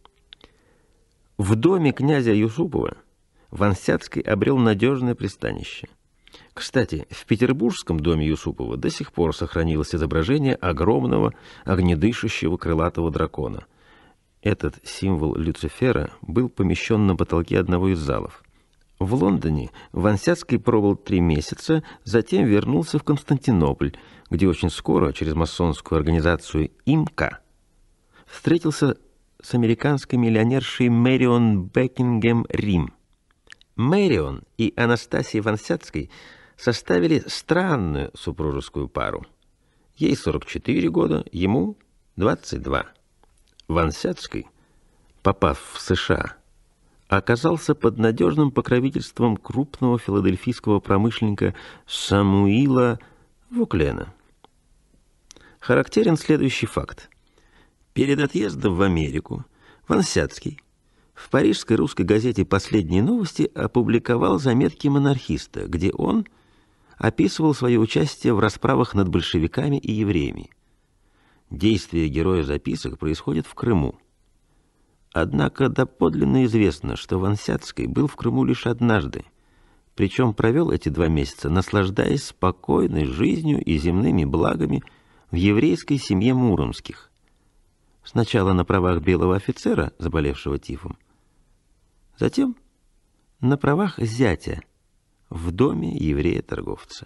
В доме князя Юсупова Вансяцкий обрел надежное пристанище. Кстати, в петербургском доме Юсупова до сих пор сохранилось изображение огромного огнедышащего крылатого дракона. Этот символ Люцифера был помещен на потолке одного из залов. В Лондоне Вансяцкий пробыл три месяца, затем вернулся в Константинополь, где очень скоро, через масонскую организацию ИМКА, встретился с американской миллионершей Мэрион Бекингем Рим. Мэрион и Анастасия Вансяцкой составили странную супружескую пару. Ей сорок четыре года, ему двадцать два. Вансяцкий, попав в США, оказался под надежным покровительством крупного филадельфийского промышленника Самуила Вуклена. Характерен следующий факт. Перед отъездом в Америку Вансяцкий в парижской русской газете «Последние новости» опубликовал заметки монархиста, где он описывал свое участие в расправах над большевиками и евреями. Действие героя записок происходит в Крыму. Однако доподлинно известно, что Вансяцкий был в Крыму лишь однажды, причем провел эти два месяца, наслаждаясь спокойной жизнью и земными благами в еврейской семье Муромских. Сначала на правах белого офицера, заболевшего тифом, затем на правах зятя в доме еврея-торговца.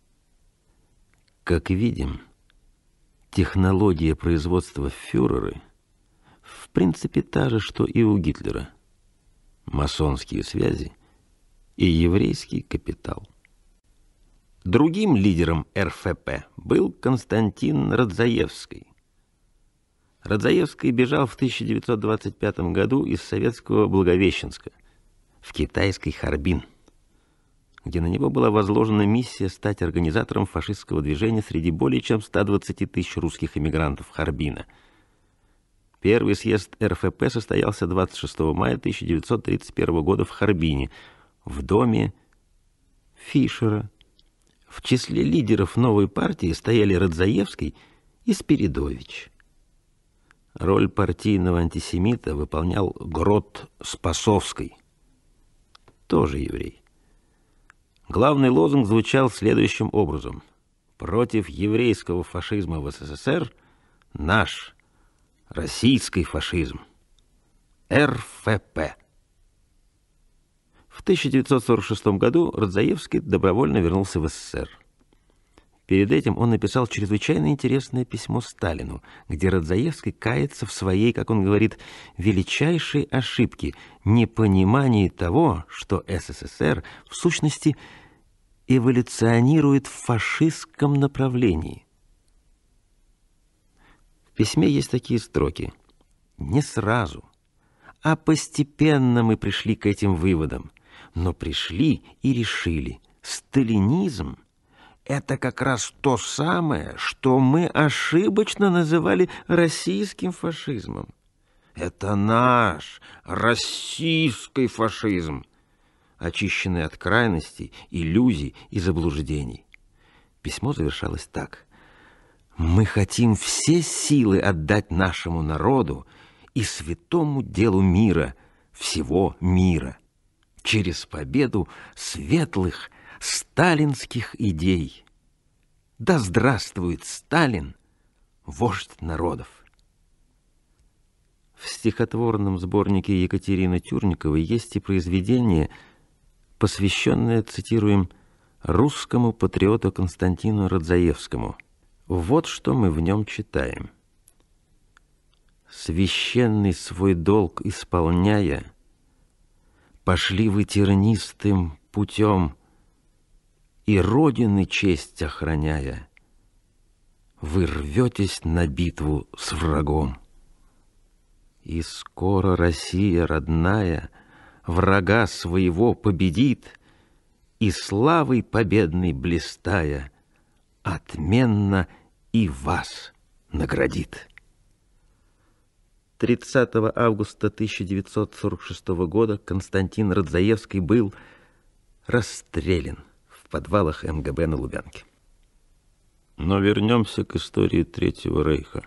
Как видим, технология производства фюрера в принципе та же, что и у Гитлера. Масонские связи и еврейский капитал. Другим лидером эр эф пэ был Константин Радзаевский. Радзаевский бежал в тысяча девятьсот двадцать пятом году из советского Благовещенска в китайский Харбин, где на него была возложена миссия стать организатором фашистского движения среди более чем ста двадцати тысяч русских эмигрантов Харбина. Первый съезд эр эф пэ состоялся двадцать шестого мая тысяча девятьсот тридцать первого года в Харбине, в доме Фишера. В числе лидеров новой партии стояли Радзаевский и Спиридович. Роль партийного антисемита выполнял Грот Спасовский, тоже еврей. Главный лозунг звучал следующим образом: против еврейского фашизма в эс эс эс эр наш российский фашизм. эр эф пэ. В тысяча девятьсот сорок шестом году Радзаевский добровольно вернулся в эс эс эс эр. Перед этим он написал чрезвычайно интересное письмо Сталину, где Радзаевский кается в своей, как он говорит, величайшей ошибке – непонимании того, что эс эс эс эр в сущности эволюционирует в фашистском направлении. В письме есть такие строки: «Не сразу, а постепенно мы пришли к этим выводам, но пришли и решили, сталинизм – это как раз то самое, что мы ошибочно называли российским фашизмом. Это наш российский фашизм, очищенный от крайностей, иллюзий и заблуждений». Письмо завершалось так: «Мы хотим все силы отдать нашему народу и святому делу мира, всего мира, через победу светлых сталинских идей. Да здравствует Сталин, вождь народов!» В стихотворном сборнике Екатерины Тюрниковой есть и произведение, посвященное, цитируем, русскому патриоту Константину Радзаевскому. Вот что мы в нем читаем: «Священный свой долг исполняя, пошли вы тернистым путем, и Родины честь охраняя, вы рветесь на битву с врагом. И скоро Россия родная врага своего победит и славой победной блистая, отменно и вас наградит. тридцатого августа тысяча девятьсот сорок шестого года Константин Радзаевский был расстрелян в подвалах эм гэ бэ на Лубянке. Но вернемся к истории Третьего Рейха.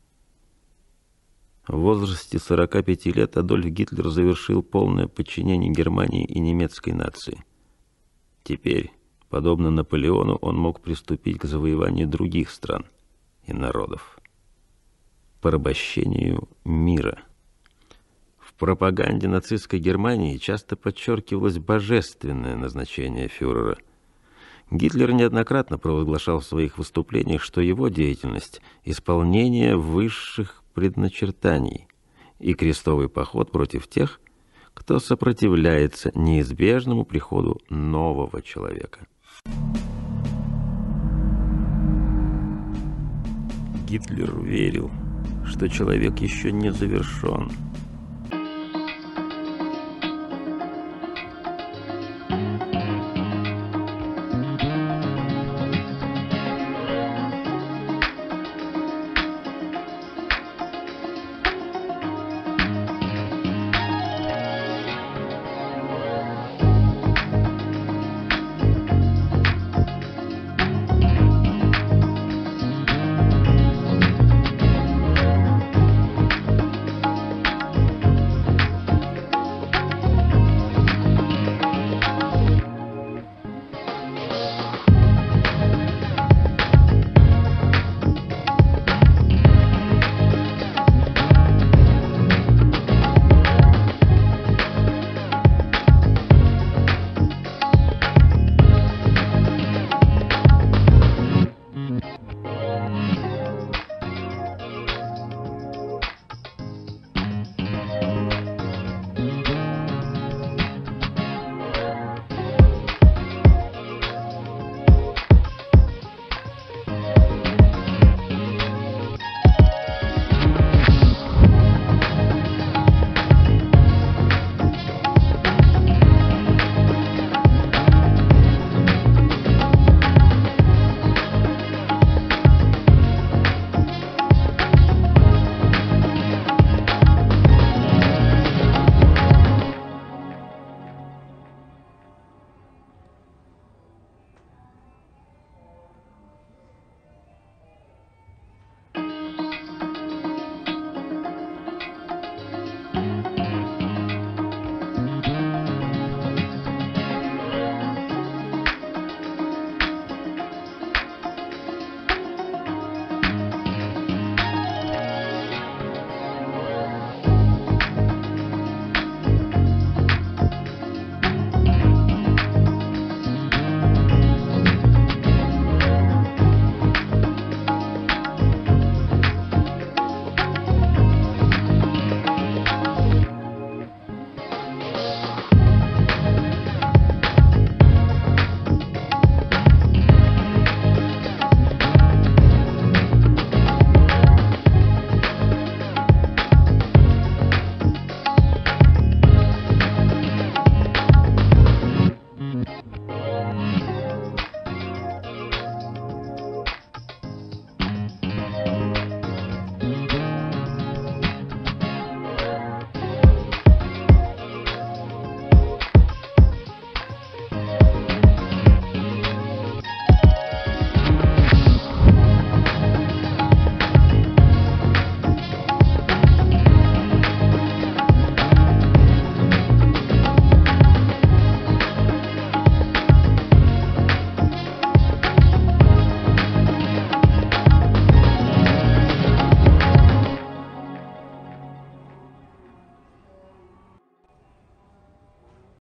В возрасте сорока пяти лет Адольф Гитлер завершил полное подчинение Германии и немецкой нации. Теперь, подобно Наполеону, он мог приступить к завоеванию других стран и народов, порабощению мира. В пропаганде нацистской Германии часто подчеркивалось божественное назначение фюрера. Гитлер неоднократно провозглашал в своих выступлениях, что его деятельность – исполнение высших предначертаний и крестовый поход против тех, кто сопротивляется неизбежному приходу нового человека. Гитлер верил, что человек еще не завершен,